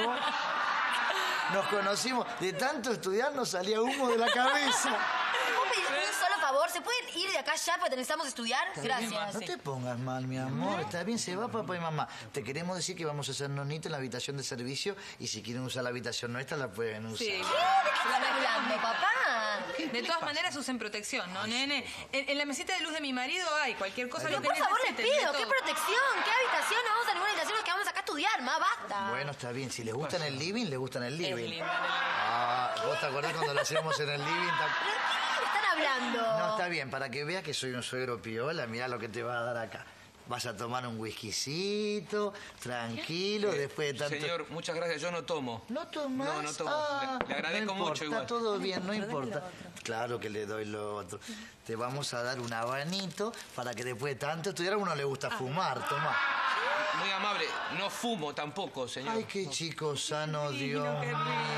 Nos conocimos. De tanto estudiar nos salía humo de la cabeza. ¿Puedo pedir un solo favor? ¿Se pueden ir de acá ya porque necesitamos estudiar? Gracias. No te pongas mal, mi amor. Está bien, se va papá y mamá. Te queremos decir que vamos a hacer nonito en la habitación de servicio y si quieren usar la habitación nuestra, la pueden usar. Sí. ¿Qué? ¿De qué están hablando, papá? De todas maneras usen protección, ¿no, nene? En, en la mesita de luz de mi marido hay cualquier cosa Pero que por favor, les necesiten, pido, de ¿qué todo. protección? ¿Qué habitación? No vamos a ninguna habitación, nos quedamos acá a estudiar, ma, basta. Bueno, está bien. Si les gusta en el living, les gusta en el living. lindo, Ah, ¿vos te acordás cuando lo hacíamos en el living? ¿Pero de qué están hablando? No, está bien. Para que veas que soy un suegro piola, mirá lo que te va a dar acá. Vas a tomar un whiskycito, tranquilo, después de tanto... Señor, muchas gracias, yo no tomo. ¿No tomás? No, no tomo. Ah, le, le agradezco no importa, mucho igual. Está todo bien, no importa. Claro que le doy lo otro. Te vamos a dar un habanito para que después de tanto estudiar a uno le gusta fumar, toma. Muy amable, no fumo tampoco, señor. Ay, qué chico sano, Dios mío.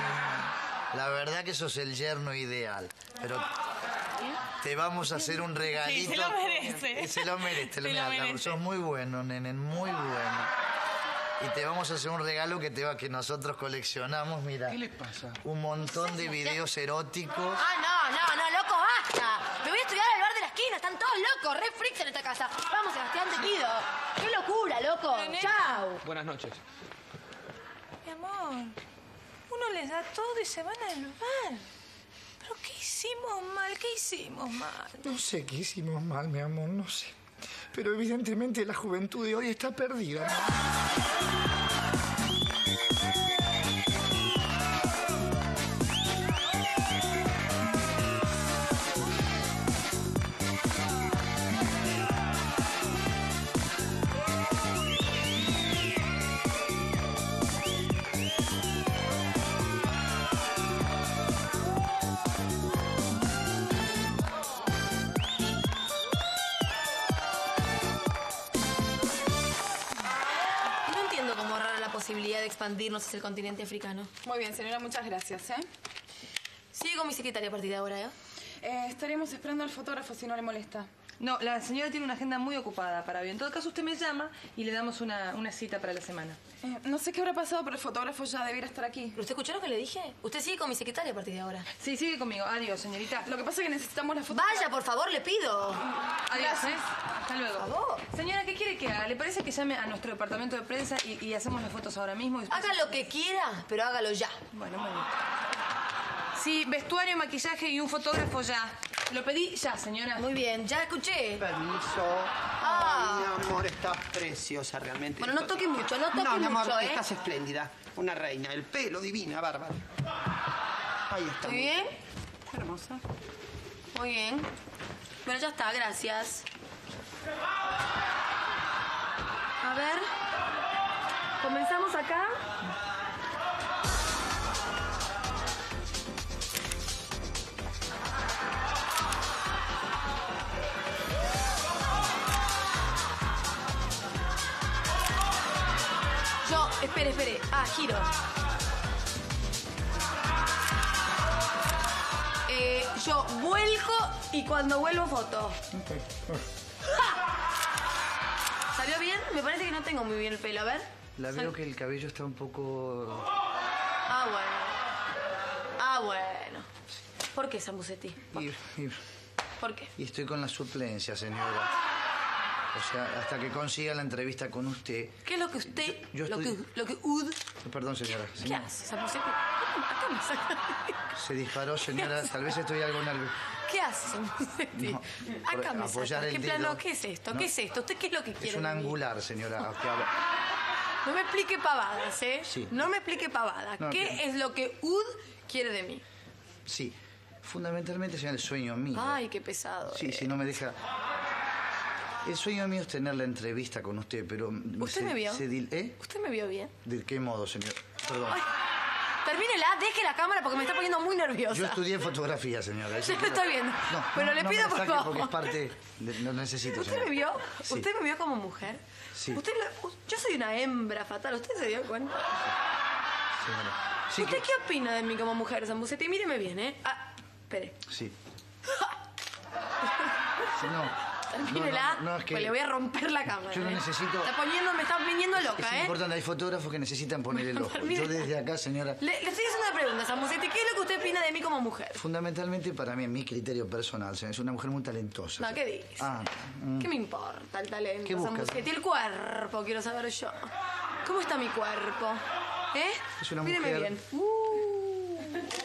La verdad que sos el yerno ideal, pero te vamos a hacer un regalito. Sí, se lo merece. Eh, Se lo merece, Se lo lo mira, merece. sos muy bueno, nene, muy bueno. Y te vamos a hacer un regalo que te va, que nosotros coleccionamos, mira. ¿Qué le pasa? Un montón de videos eróticos. Ah, no, no, no, loco, basta. Me voy a estudiar al bar de la esquina, están todos locos, re freaks en esta casa. Vamos, Sebastián, te pido. Qué locura, loco. Nene. Chao. Buenas noches. Mi amor, uno les da todo y se van al bar. ¿Pero qué hicimos mal? ¿Qué hicimos mal? No sé qué hicimos mal, mi amor, no sé. Pero evidentemente la juventud de hoy está perdida. No entiendo cómo rara la posibilidad de expandirnos hacia el continente africano. Muy bien, señora, muchas gracias, ¿eh? Sigue con mi secretaria a partir de ahora, ¿eh? Eh, Estaremos esperando al fotógrafo si no le molesta. No, la señora tiene una agenda muy ocupada para hoy. En todo caso, usted me llama y le damos una, una cita para la semana. Eh, no sé qué habrá pasado, pero el fotógrafo ya debiera estar aquí. ¿Pero usted escuchó lo que le dije? Usted sigue con mi secretaria a partir de ahora. Sí, sigue conmigo. Adiós, señorita. Lo que pasa es que necesitamos la foto. Vaya, por favor, le pido. Adiós, ¿eh? Hasta luego. Por favor. Señora, ¿qué quiere que haga? ¿Le parece que llame a nuestro departamento de prensa y, y hacemos las fotos ahora mismo? Y- Haga lo que quiera, pero hágalo ya. Bueno, muy bien. Sí, vestuario, maquillaje y un fotógrafo ya. Lo pedí ya, señora. Muy bien, ya escuché. Permiso. Ah. Ay, mi amor, estás preciosa realmente. Bueno, no toque mucho, no toque No, mi amor, mucho, ¿eh? estás espléndida. Una reina. El pelo divina, bárbara. Ahí está. ¿Muy bien? Hermosa. Muy bien. Bueno, ya está, gracias. A ver. ¿Comenzamos acá? Yo, espere, espere. Ah, giro. Eh, yo vuelco y cuando vuelvo foto. ¡Ja! ¿Salió bien? Me parece que no tengo muy bien el pelo. A ver. La veo que el cabello está un poco... Ah, bueno. Ah, bueno. ¿Por qué, Sambucetti? Y, y, ¿Por qué? y estoy con la suplencia, señora. O sea, hasta que consiga la entrevista con usted. ¿Qué es lo que usted... Yo, yo lo, estoy... que, lo que ud... Perdón, señora. ¿Qué señora. hace, Sambucetti? Acá me saca... Se disparó, señora. Tal vez estoy algo nervioso. ¿Qué hace, Sambucetti? No, Acá me apoyar saca. el ¿Qué dedo. plano? ¿Qué es esto? No. ¿Qué es esto? ¿Usted qué es lo que quiere Es un de mí? angular, señora. que habla- No me explique pavadas, ¿eh? Sí. No me explique pavadas. No, ¿Qué que- es lo que ud quiere de mí? Sí. Fundamentalmente, señora, el sueño mío. Ay, qué pesado. Sí, eh. sí, no me deja... El sueño mío es tener la entrevista con usted, pero... ¿Usted se- me vio? se dil- ¿Eh? ¿Usted me vio bien? ¿De qué modo, señor? Perdón. Ay, termínela, deje la cámara porque me está poniendo muy nerviosa. Yo estudié fotografía, señora. Yo lo estoy viendo. No, Pero no, le no pido, me por saque favor. porque es parte... De... Lo necesito, ¿Usted señora. me vio? Sí. ¿Usted me vio como mujer? Sí. Usted lo- Yo soy una hembra fatal. ¿Usted se dio cuenta? Señora. Sí, ¿Usted que- qué opina de mí como mujer, Sambucetti? Míreme bien, ¿eh? Ah, espere. Sí. Sí, no. Termínela, No, no, no, es que- pues le voy a romper la cámara. Yo no ¿eh? necesito- Está poniendo, me está viniendo Es loca, ¿eh? importante, hay fotógrafos que necesitan poner el ojo. Termine. Yo desde acá, señora... Le, le estoy haciendo una pregunta, Sambucetti. ¿Qué es lo que usted opina de mí como mujer? Fundamentalmente para mí, en mi criterio personal, señora, es una mujer muy talentosa. No, ¿qué dice? Ah, mm. ¿Qué me importa el talento, ¿Qué buscas? Sambucetti? El cuerpo, quiero saber yo. ¿Cómo está mi cuerpo? ¿Eh? Es una Míreme mujer- bien. Uh.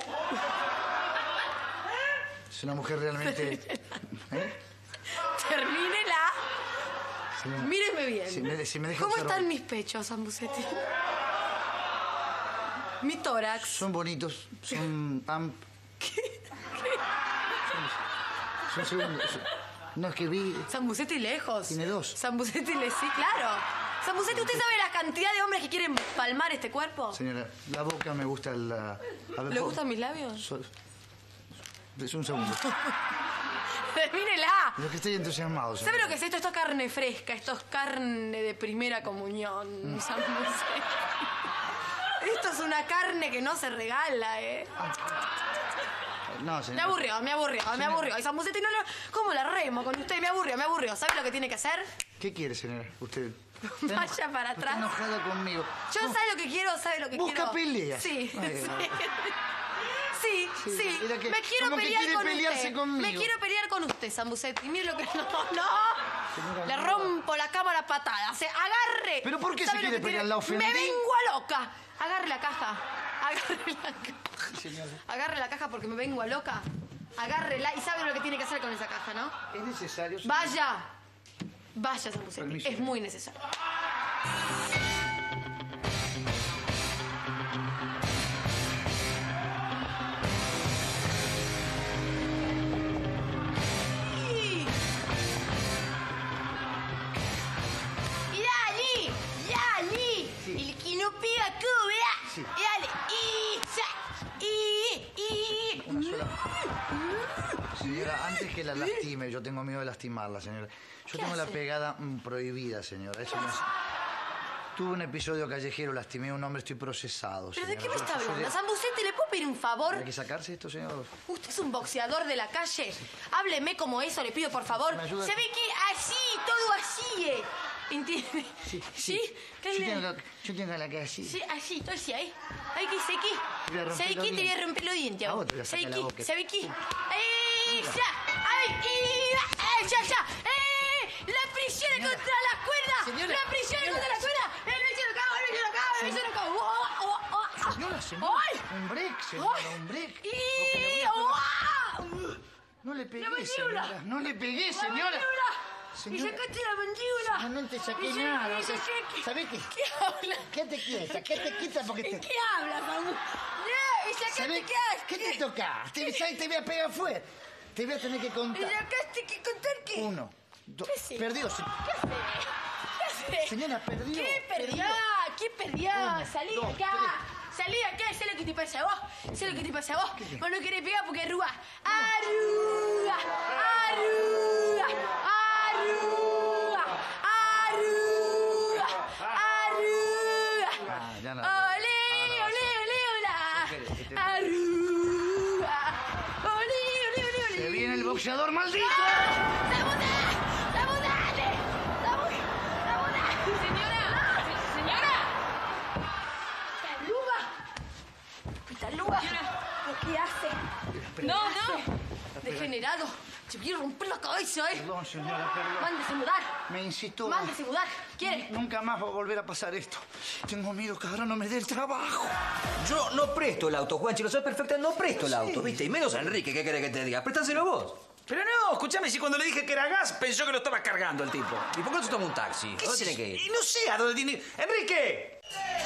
Es una mujer realmente... ¿Eh? Termínela. Señora, Míreme bien. Si me, si me deja ¿Cómo observar- están mis pechos, Sambucetti? Mi tórax. Son bonitos, son... am- Son, son segundos. son- No, es que vi... Sambucetti lejos. Tiene dos. Sambucetti le sí, claro. Sambucetti, ¿usted sabe la cantidad de hombres que quieren palmar este cuerpo? Señora, la boca me gusta la... a ver, ¿Le po- gustan mis labios? so- Es un segundo. Termínela. Lo que estoy entusiasmado, señora. ¿Sabe lo que es esto? Esto es carne fresca, esto es carne de primera comunión, Mm. Sambucetti. Esto es una carne que no se regala, ¿eh? No, Me señora. aburrió, me aburrió, me aburrió. Y Sambucetti, no, no, ¿cómo la remo con usted? Me aburrió, me aburrió. ¿Sabe lo que tiene que hacer? ¿Qué quiere, señora? Usted... Vaya para Está atrás. enojada conmigo. Yo sabe lo que quiero, sabe lo que Busca quiero. peleas. Sí, Ay, sí. ay. Sí, Sí, sí. mira que- Me quiero como que pelear quiere con pelearse usted. conmigo. Me quiero pelear con usted, Sambucetti. Mire lo que... No, no. Señora, Le no. rompo la cámara a patadas. Se agarre. ¿Pero por qué ¿Sabe se lo quiere que pelear? tiene? ¿La ofendí? Me vengo a loca. Agarre la caja. Agarre la caja. Señora. Agarre la caja porque me vengo a loca. Agárrela y sabe lo que tiene que hacer con esa caja, ¿no? Es necesario... señora. Vaya. Vaya, Sambucetti. Permiso. Es muy necesario. ¡Dale! ¡Dale! El que no pega cobra. Sí. ¡Dale! ¡Y! ¡Sa! ¡Y! ¡Y! Una sola... Señora, antes que la lastime, yo tengo miedo de lastimarla, señora. Yo ¿Qué tengo la hace? pegada mm, prohibida, señora. Eso no es... Tuve un episodio callejero, lastimé a un hombre, estoy procesado, ¿Pero de señora. qué me Yo- está yo soy hablando? de- Sambucetti, ¿le puedo pedir un favor? ¿Hay que sacarse esto, señor? Usted es un boxeador de la calle. Hábleme como eso, le pido por favor. ¿Me ayuda? Se ve que así, todo así. eh. ¿Entiende? Sí, ¿Sí? ¿Qué Yo le- tengo, la, yo tengo la cara así. Sí, así, todo así, ahí. Ay, que sé Te voy a qué. romper ¿Sabe los qué? Te voy a dientes. romper los dientes. A a vos vos. te voy a sacar ¿Sabe la qué? boca. ¿Sabe qué? ¡Ay, ya! ¡Ay, y- ay, ya, ya! ¡Eh! ¡La prisión contra la cuerda! Señora, ¡La prisión señora. contra la cuerda! ¡El bicho lo cago, el bicho lo cago, el bicho lo cago! ¡Oh, oh, oh! Señora, señora, ¡Ay! un break, señora, un break. ¡Y! Porque le voy a ¡Oh! pegar. No le pegué, ¡La mandíbula! señora. No le pegué, ¡La señora. mandíbula! Señora. ¡Me sacaste la mandíbula! No, no te saqué ¿Y nada. ¿Y ¿Sabes qué? ¿Sabe qué? ¿Qué habla? Quédate quieta, quédate quieta porque te... ¿En qué hablas, Samu? ¡No! ¿Y sacaste ¿Sabe qué? qué te tocaste? ¿Sabes? Te voy a pegar fuerte. te voy a tener que contar. ¿Y acá te que contar qué? Uno, dos... ¿Qué haces? Perdió. ¿Qué haces? ¿Qué haces? Señora, perdió. ¿Qué perdió? ¿Qué perdió? Uno, Salí de dos, acá. Salí de acá, sé lo que te pasa a vos. Sé lo que te pasa a vos. Vos no querés pegar porque arruga. Arruga. Arruga. Arruga. Arruga. Arruga. Ah, ya no. Olé, olé, olé, hola. Arruga. Olé, olé, olé, olé. ¡Se viene el boxeador maldito! ¡Sabotaje! ¡Sabotaje! ¡Sabotaje! ¡Sabotaje! ¡Señora! ¡Señora! ¡Taluga! ¡Taluga! ¿Qué hace? No, ¿Qué hace? Degenerado. Se quiere romper la cabeza, ¿eh? Perdón, señora, perdón. Mándese a mudar. Me insisto. Mándese a mudar. ¿Quiere? Nunca más va a volver a pasar esto. Tengo miedo que ahora no me dé el trabajo. Yo no presto el auto, Juanchi, lo sabes perfectamente, no presto el auto, ¿viste? Y menos a Enrique, ¿qué querés que te diga? Préstaselo vos. Pero no, escúchame, si cuando le dije que era gas, pensó que lo estaba cargando el tipo. ¿Y por qué no se toma un taxi? ¿Qué ¿Dónde sé tiene que ir? Y no sé a dónde tiene... ¡Enrique!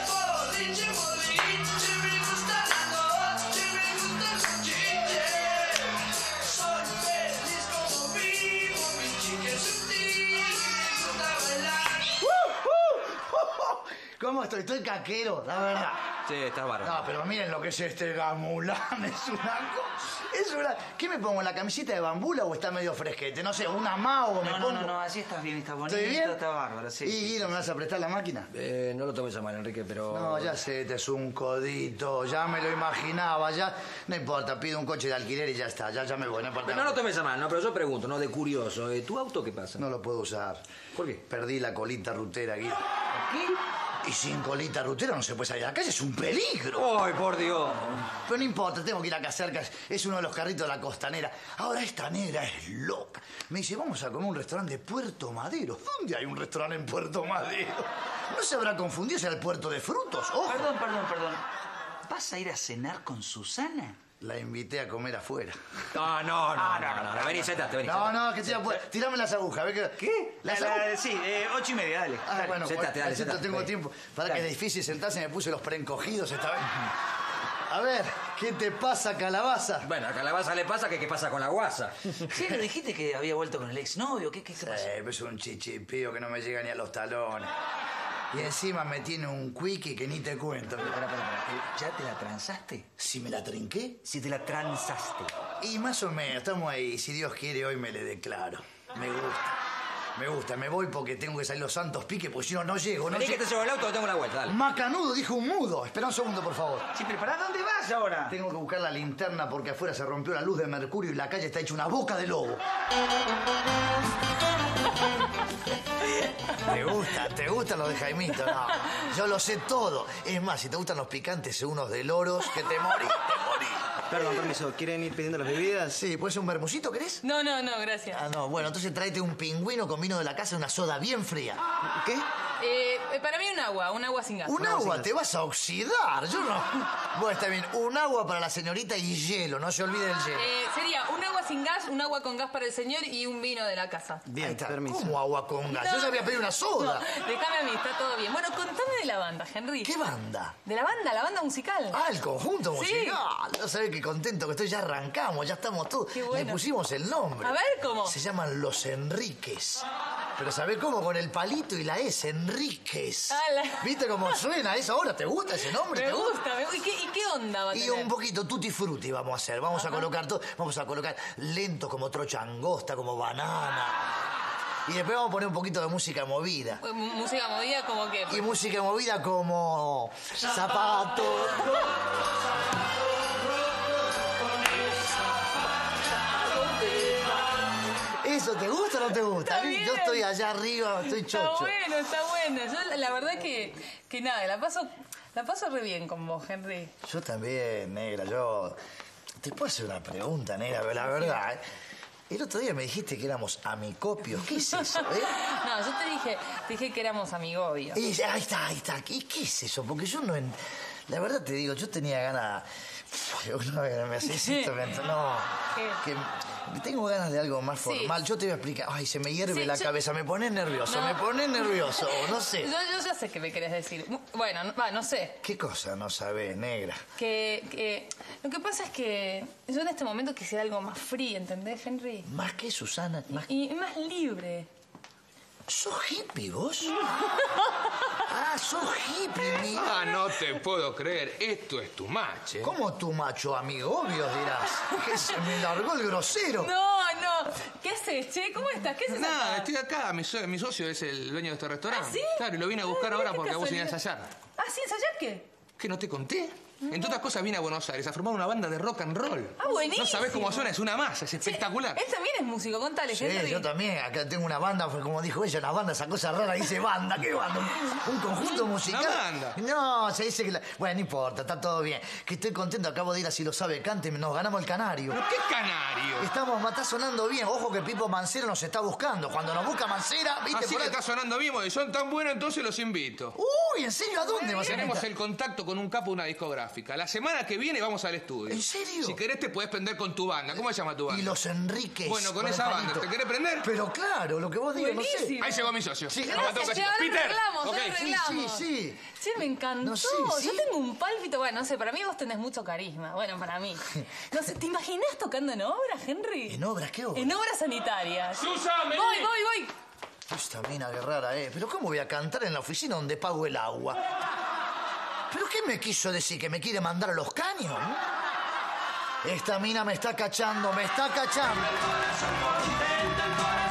¿Cómo estoy? Estoy caquero, la verdad. Sí, estás bárbaro. No, pero miren lo que es este gamulán. Es una cosa... Es una... ¿Qué me pongo? ¿En la camiseta de bambula o está medio fresquete? No sé, una mao me No, pongo... no, no, no, así estás bien, estás bonito, ¿Estoy bien? está bárbaro, sí. ¿Y sí, Guido, me vas a prestar la máquina? Eh, no lo tomes a mal, Enrique, pero... No, ya sé, te es un codito, ya me lo imaginaba, ya... No importa, pido un coche de alquiler y ya está, ya, ya me voy, no importa. Pero no lo tomes a mal, no, pero yo pregunto, no de curioso. Eh, ¿Tu auto qué pasa? No lo puedo usar. ¿Por qué? Perdí la colita rutera, Guido. ¿Qué? Y sin colita rutera no se puede salir a la calle, es un peligro. ¡Ay, por Dios! Pero no importa, tengo que ir acá cerca, es uno de los carritos de la costanera. Ahora esta negra es loca. Me dice, vamos a comer a un restaurante de Puerto Madero. ¿Dónde hay un restaurante en Puerto Madero? ¿No se habrá confundido si era el Puerto de Frutos? ¡Ojo! Perdón, perdón, perdón. ¿Vas a ir a cenar con Susana? La invité a comer afuera. No, no, no, no, no, no, vení, sentate, vení. No, no, que estoy afuera. Tirame las agujas, ¿ves que...? ¿Qué? Las La- la- agujas. sí, eh, ocho y media, dale. Ah, dale. bueno, sentate, dale, así no sentate, tengo ven. tiempo. Para Dale. que es difícil sentarse, me puse los preencogidos esta vez. A ver, ¿qué te pasa, calabaza? Bueno, a Calabaza le pasa que qué pasa con la guasa. Sí, ¿le dijiste que había vuelto con el exnovio? ¿Qué, qué, qué pasó? Eh, es un chichipío que no me llega ni a los talones. Y encima me tiene un quickie que ni te cuento. Pará, pará, pará. ¿Ya te la transaste? ¿Si me la trinqué? Si te la transaste. Y más o menos, estamos ahí. Si Dios quiere, hoy me le declaro. Me gusta. Me gusta, me voy porque tengo que salir los santos piques, porque si no, no llego. No Vení que llego. te llevo el auto, que tengo la vuelta, dale. Macanudo, dijo un mudo. Espera un segundo, por favor. Sí, pero ¿para dónde vas ahora? Tengo que buscar la linterna porque afuera se rompió la luz de mercurio y la calle está hecha una boca de lobo. ¿Te gusta? ¿Te gustan los de Jaimito? No, yo lo sé todo. Es más, si te gustan los picantes, sé unos de loros que te morís, te morís. Perdón, permiso, ¿quieren ir pidiendo las bebidas? Sí, ¿puede ser un bermucito, querés? No, no, no, gracias. Ah, no, bueno, entonces tráete un pingüino con vino de la casa y una soda bien fría. ¿Qué? Eh, eh, para mí un agua, un agua sin gas. Un agua, te vas a oxidar. Yo no. Bueno, está bien. Un agua para la señorita y hielo, no se olvide del hielo. Eh, sería un agua sin gas, un agua con gas para el señor y un vino de la casa. Bien, Ahí está. ¿Cómo agua con gas? Yo ya había pedido una soda. No, déjame a mí, está todo bien. Bueno, contame de la banda, Henry. ¿Qué banda? De la banda, la banda musical. Ah, el conjunto Sí. musical. No sabés qué contento que estoy. Ya arrancamos, ya estamos todos. Qué bueno. Le pusimos el nombre. A ver, ¿cómo? Se llaman Los Enríquez. Pero ¿sabés cómo? Con el palito y la S, Enríquez. Ah, la- ¿Viste cómo suena eso ahora? ¿Te gusta ese nombre? Me ¿Te gusta, me gusta. ¿Y qué, y qué onda va a Y tener? un poquito tutti frutti vamos a hacer. Vamos a colocar todo. Vamos a colocar lento como trocha angosta, como banana. Y después vamos a poner un poquito de música movida. Eh, mu- Música movida como que... Y música movida como zapato. ¿Eso te gusta o no te gusta? Está bien. Yo estoy allá arriba, estoy Está chocho. bueno, está bueno. Yo la- la verdad que, que nada, la paso, la paso re bien con vos, Henry. Yo también, negra, yo... Te puedo hacer una pregunta, negra, pero la verdad, ¿eh? El otro día me dijiste que éramos amicopios. ¿Qué es eso, eh? No, yo te dije, te dije que éramos amigobios. Y, ahí está, ahí está. ¿Y qué es eso? Porque yo no... En... La verdad te digo, yo tenía ganas... No, me haces esto, me- no. ¿Qué? Que Tengo ganas de algo más Sí. formal. Yo te voy a explicar. Ay, se me hierve Sí, la yo- cabeza. Me pones nervioso, No. me pones nervioso. No sé. Yo, yo ya sé qué me querés decir. Bueno, no, va, no sé. ¿Qué cosa no sabés, negra? Que, que lo que pasa es que yo en este momento quisiera algo más free, ¿entendés, Henry? ¿Más que Susana? Más... Y más libre. ¿Sos hippie vos? Ah, sos hippie, mi... Ah, no te puedo creer. Esto es tu match, ¿eh? ¿Cómo tu macho, amigo? Obvio dirás. Que se me largó el grosero. No, no. ¿Qué haces, che? ¿Cómo estás? ¿Qué haces Nada, acá? estoy acá. Mi, so- mi socio es el dueño de este restaurante. ¿Ah, sí? Claro, y lo vine a buscar Ay, ahora qué porque vos casualidad. ibas a ensayar. ¿Ah, sí? ¿Ensayar qué? ¿Qué no te conté? Entre otras cosas vine a Buenos Aires a formar una banda de rock and roll. Ah, buenísimo. No sabés cómo suena, es una masa, es espectacular. Él también es músico, contale, Sí, Henry. yo también. Acá tengo una banda, fue como dijo ella, una banda, esa cosa rara, dice banda. ¿Qué banda? Un conjunto musical. Una banda. No, se dice que... la- Bueno, no importa, está todo bien. Que estoy contento, acabo de ir a Si Lo Sabe Cante, nos ganamos el canario. ¿Pero qué canario? Estamos, me está sonando bien. Ojo que Pipo Mancera nos está buscando. Cuando nos busca Mancera, ¿viste? Así por que ahí- está sonando bien, y son tan buenos, entonces los invito. Uy, ¿en serio? ¿A dónde vas a Tenemos invitar? el contacto con un capo de una discográfica. La semana que viene vamos al estudio. ¿En serio? Si querés te podés prender con tu banda. ¿Cómo se llama tu banda? Y los Enríquez. Bueno, con el esa banda. palito. ¿Te querés prender? Pero claro, lo que vos digas, no sé. Buenísimo. Ahí llegó mi socio. Sí, Vamos a tocar Gracias, che, un ahora cachito. lo arreglamos, Ok. ahora lo arreglamos. Sí, sí. Sí, me encantó. No sé, ¿sí? Yo tengo un pálpito. Bueno, no sé, para mí vos tenés mucho carisma. Bueno, para mí. No sé, ¿te imaginás tocando en obras, Henry? ¿En obras? ¿Qué obras? En obras sanitarias. ¡Susa, vení! Voy, voy, voy. Esta mina qué rara, ¿eh? Pero ¿cómo voy a cantar en la oficina donde pago el agua? ¿Pero qué me quiso decir? ¿Que me quiere mandar a los caños? Esta mina me está cachando, me está cachando.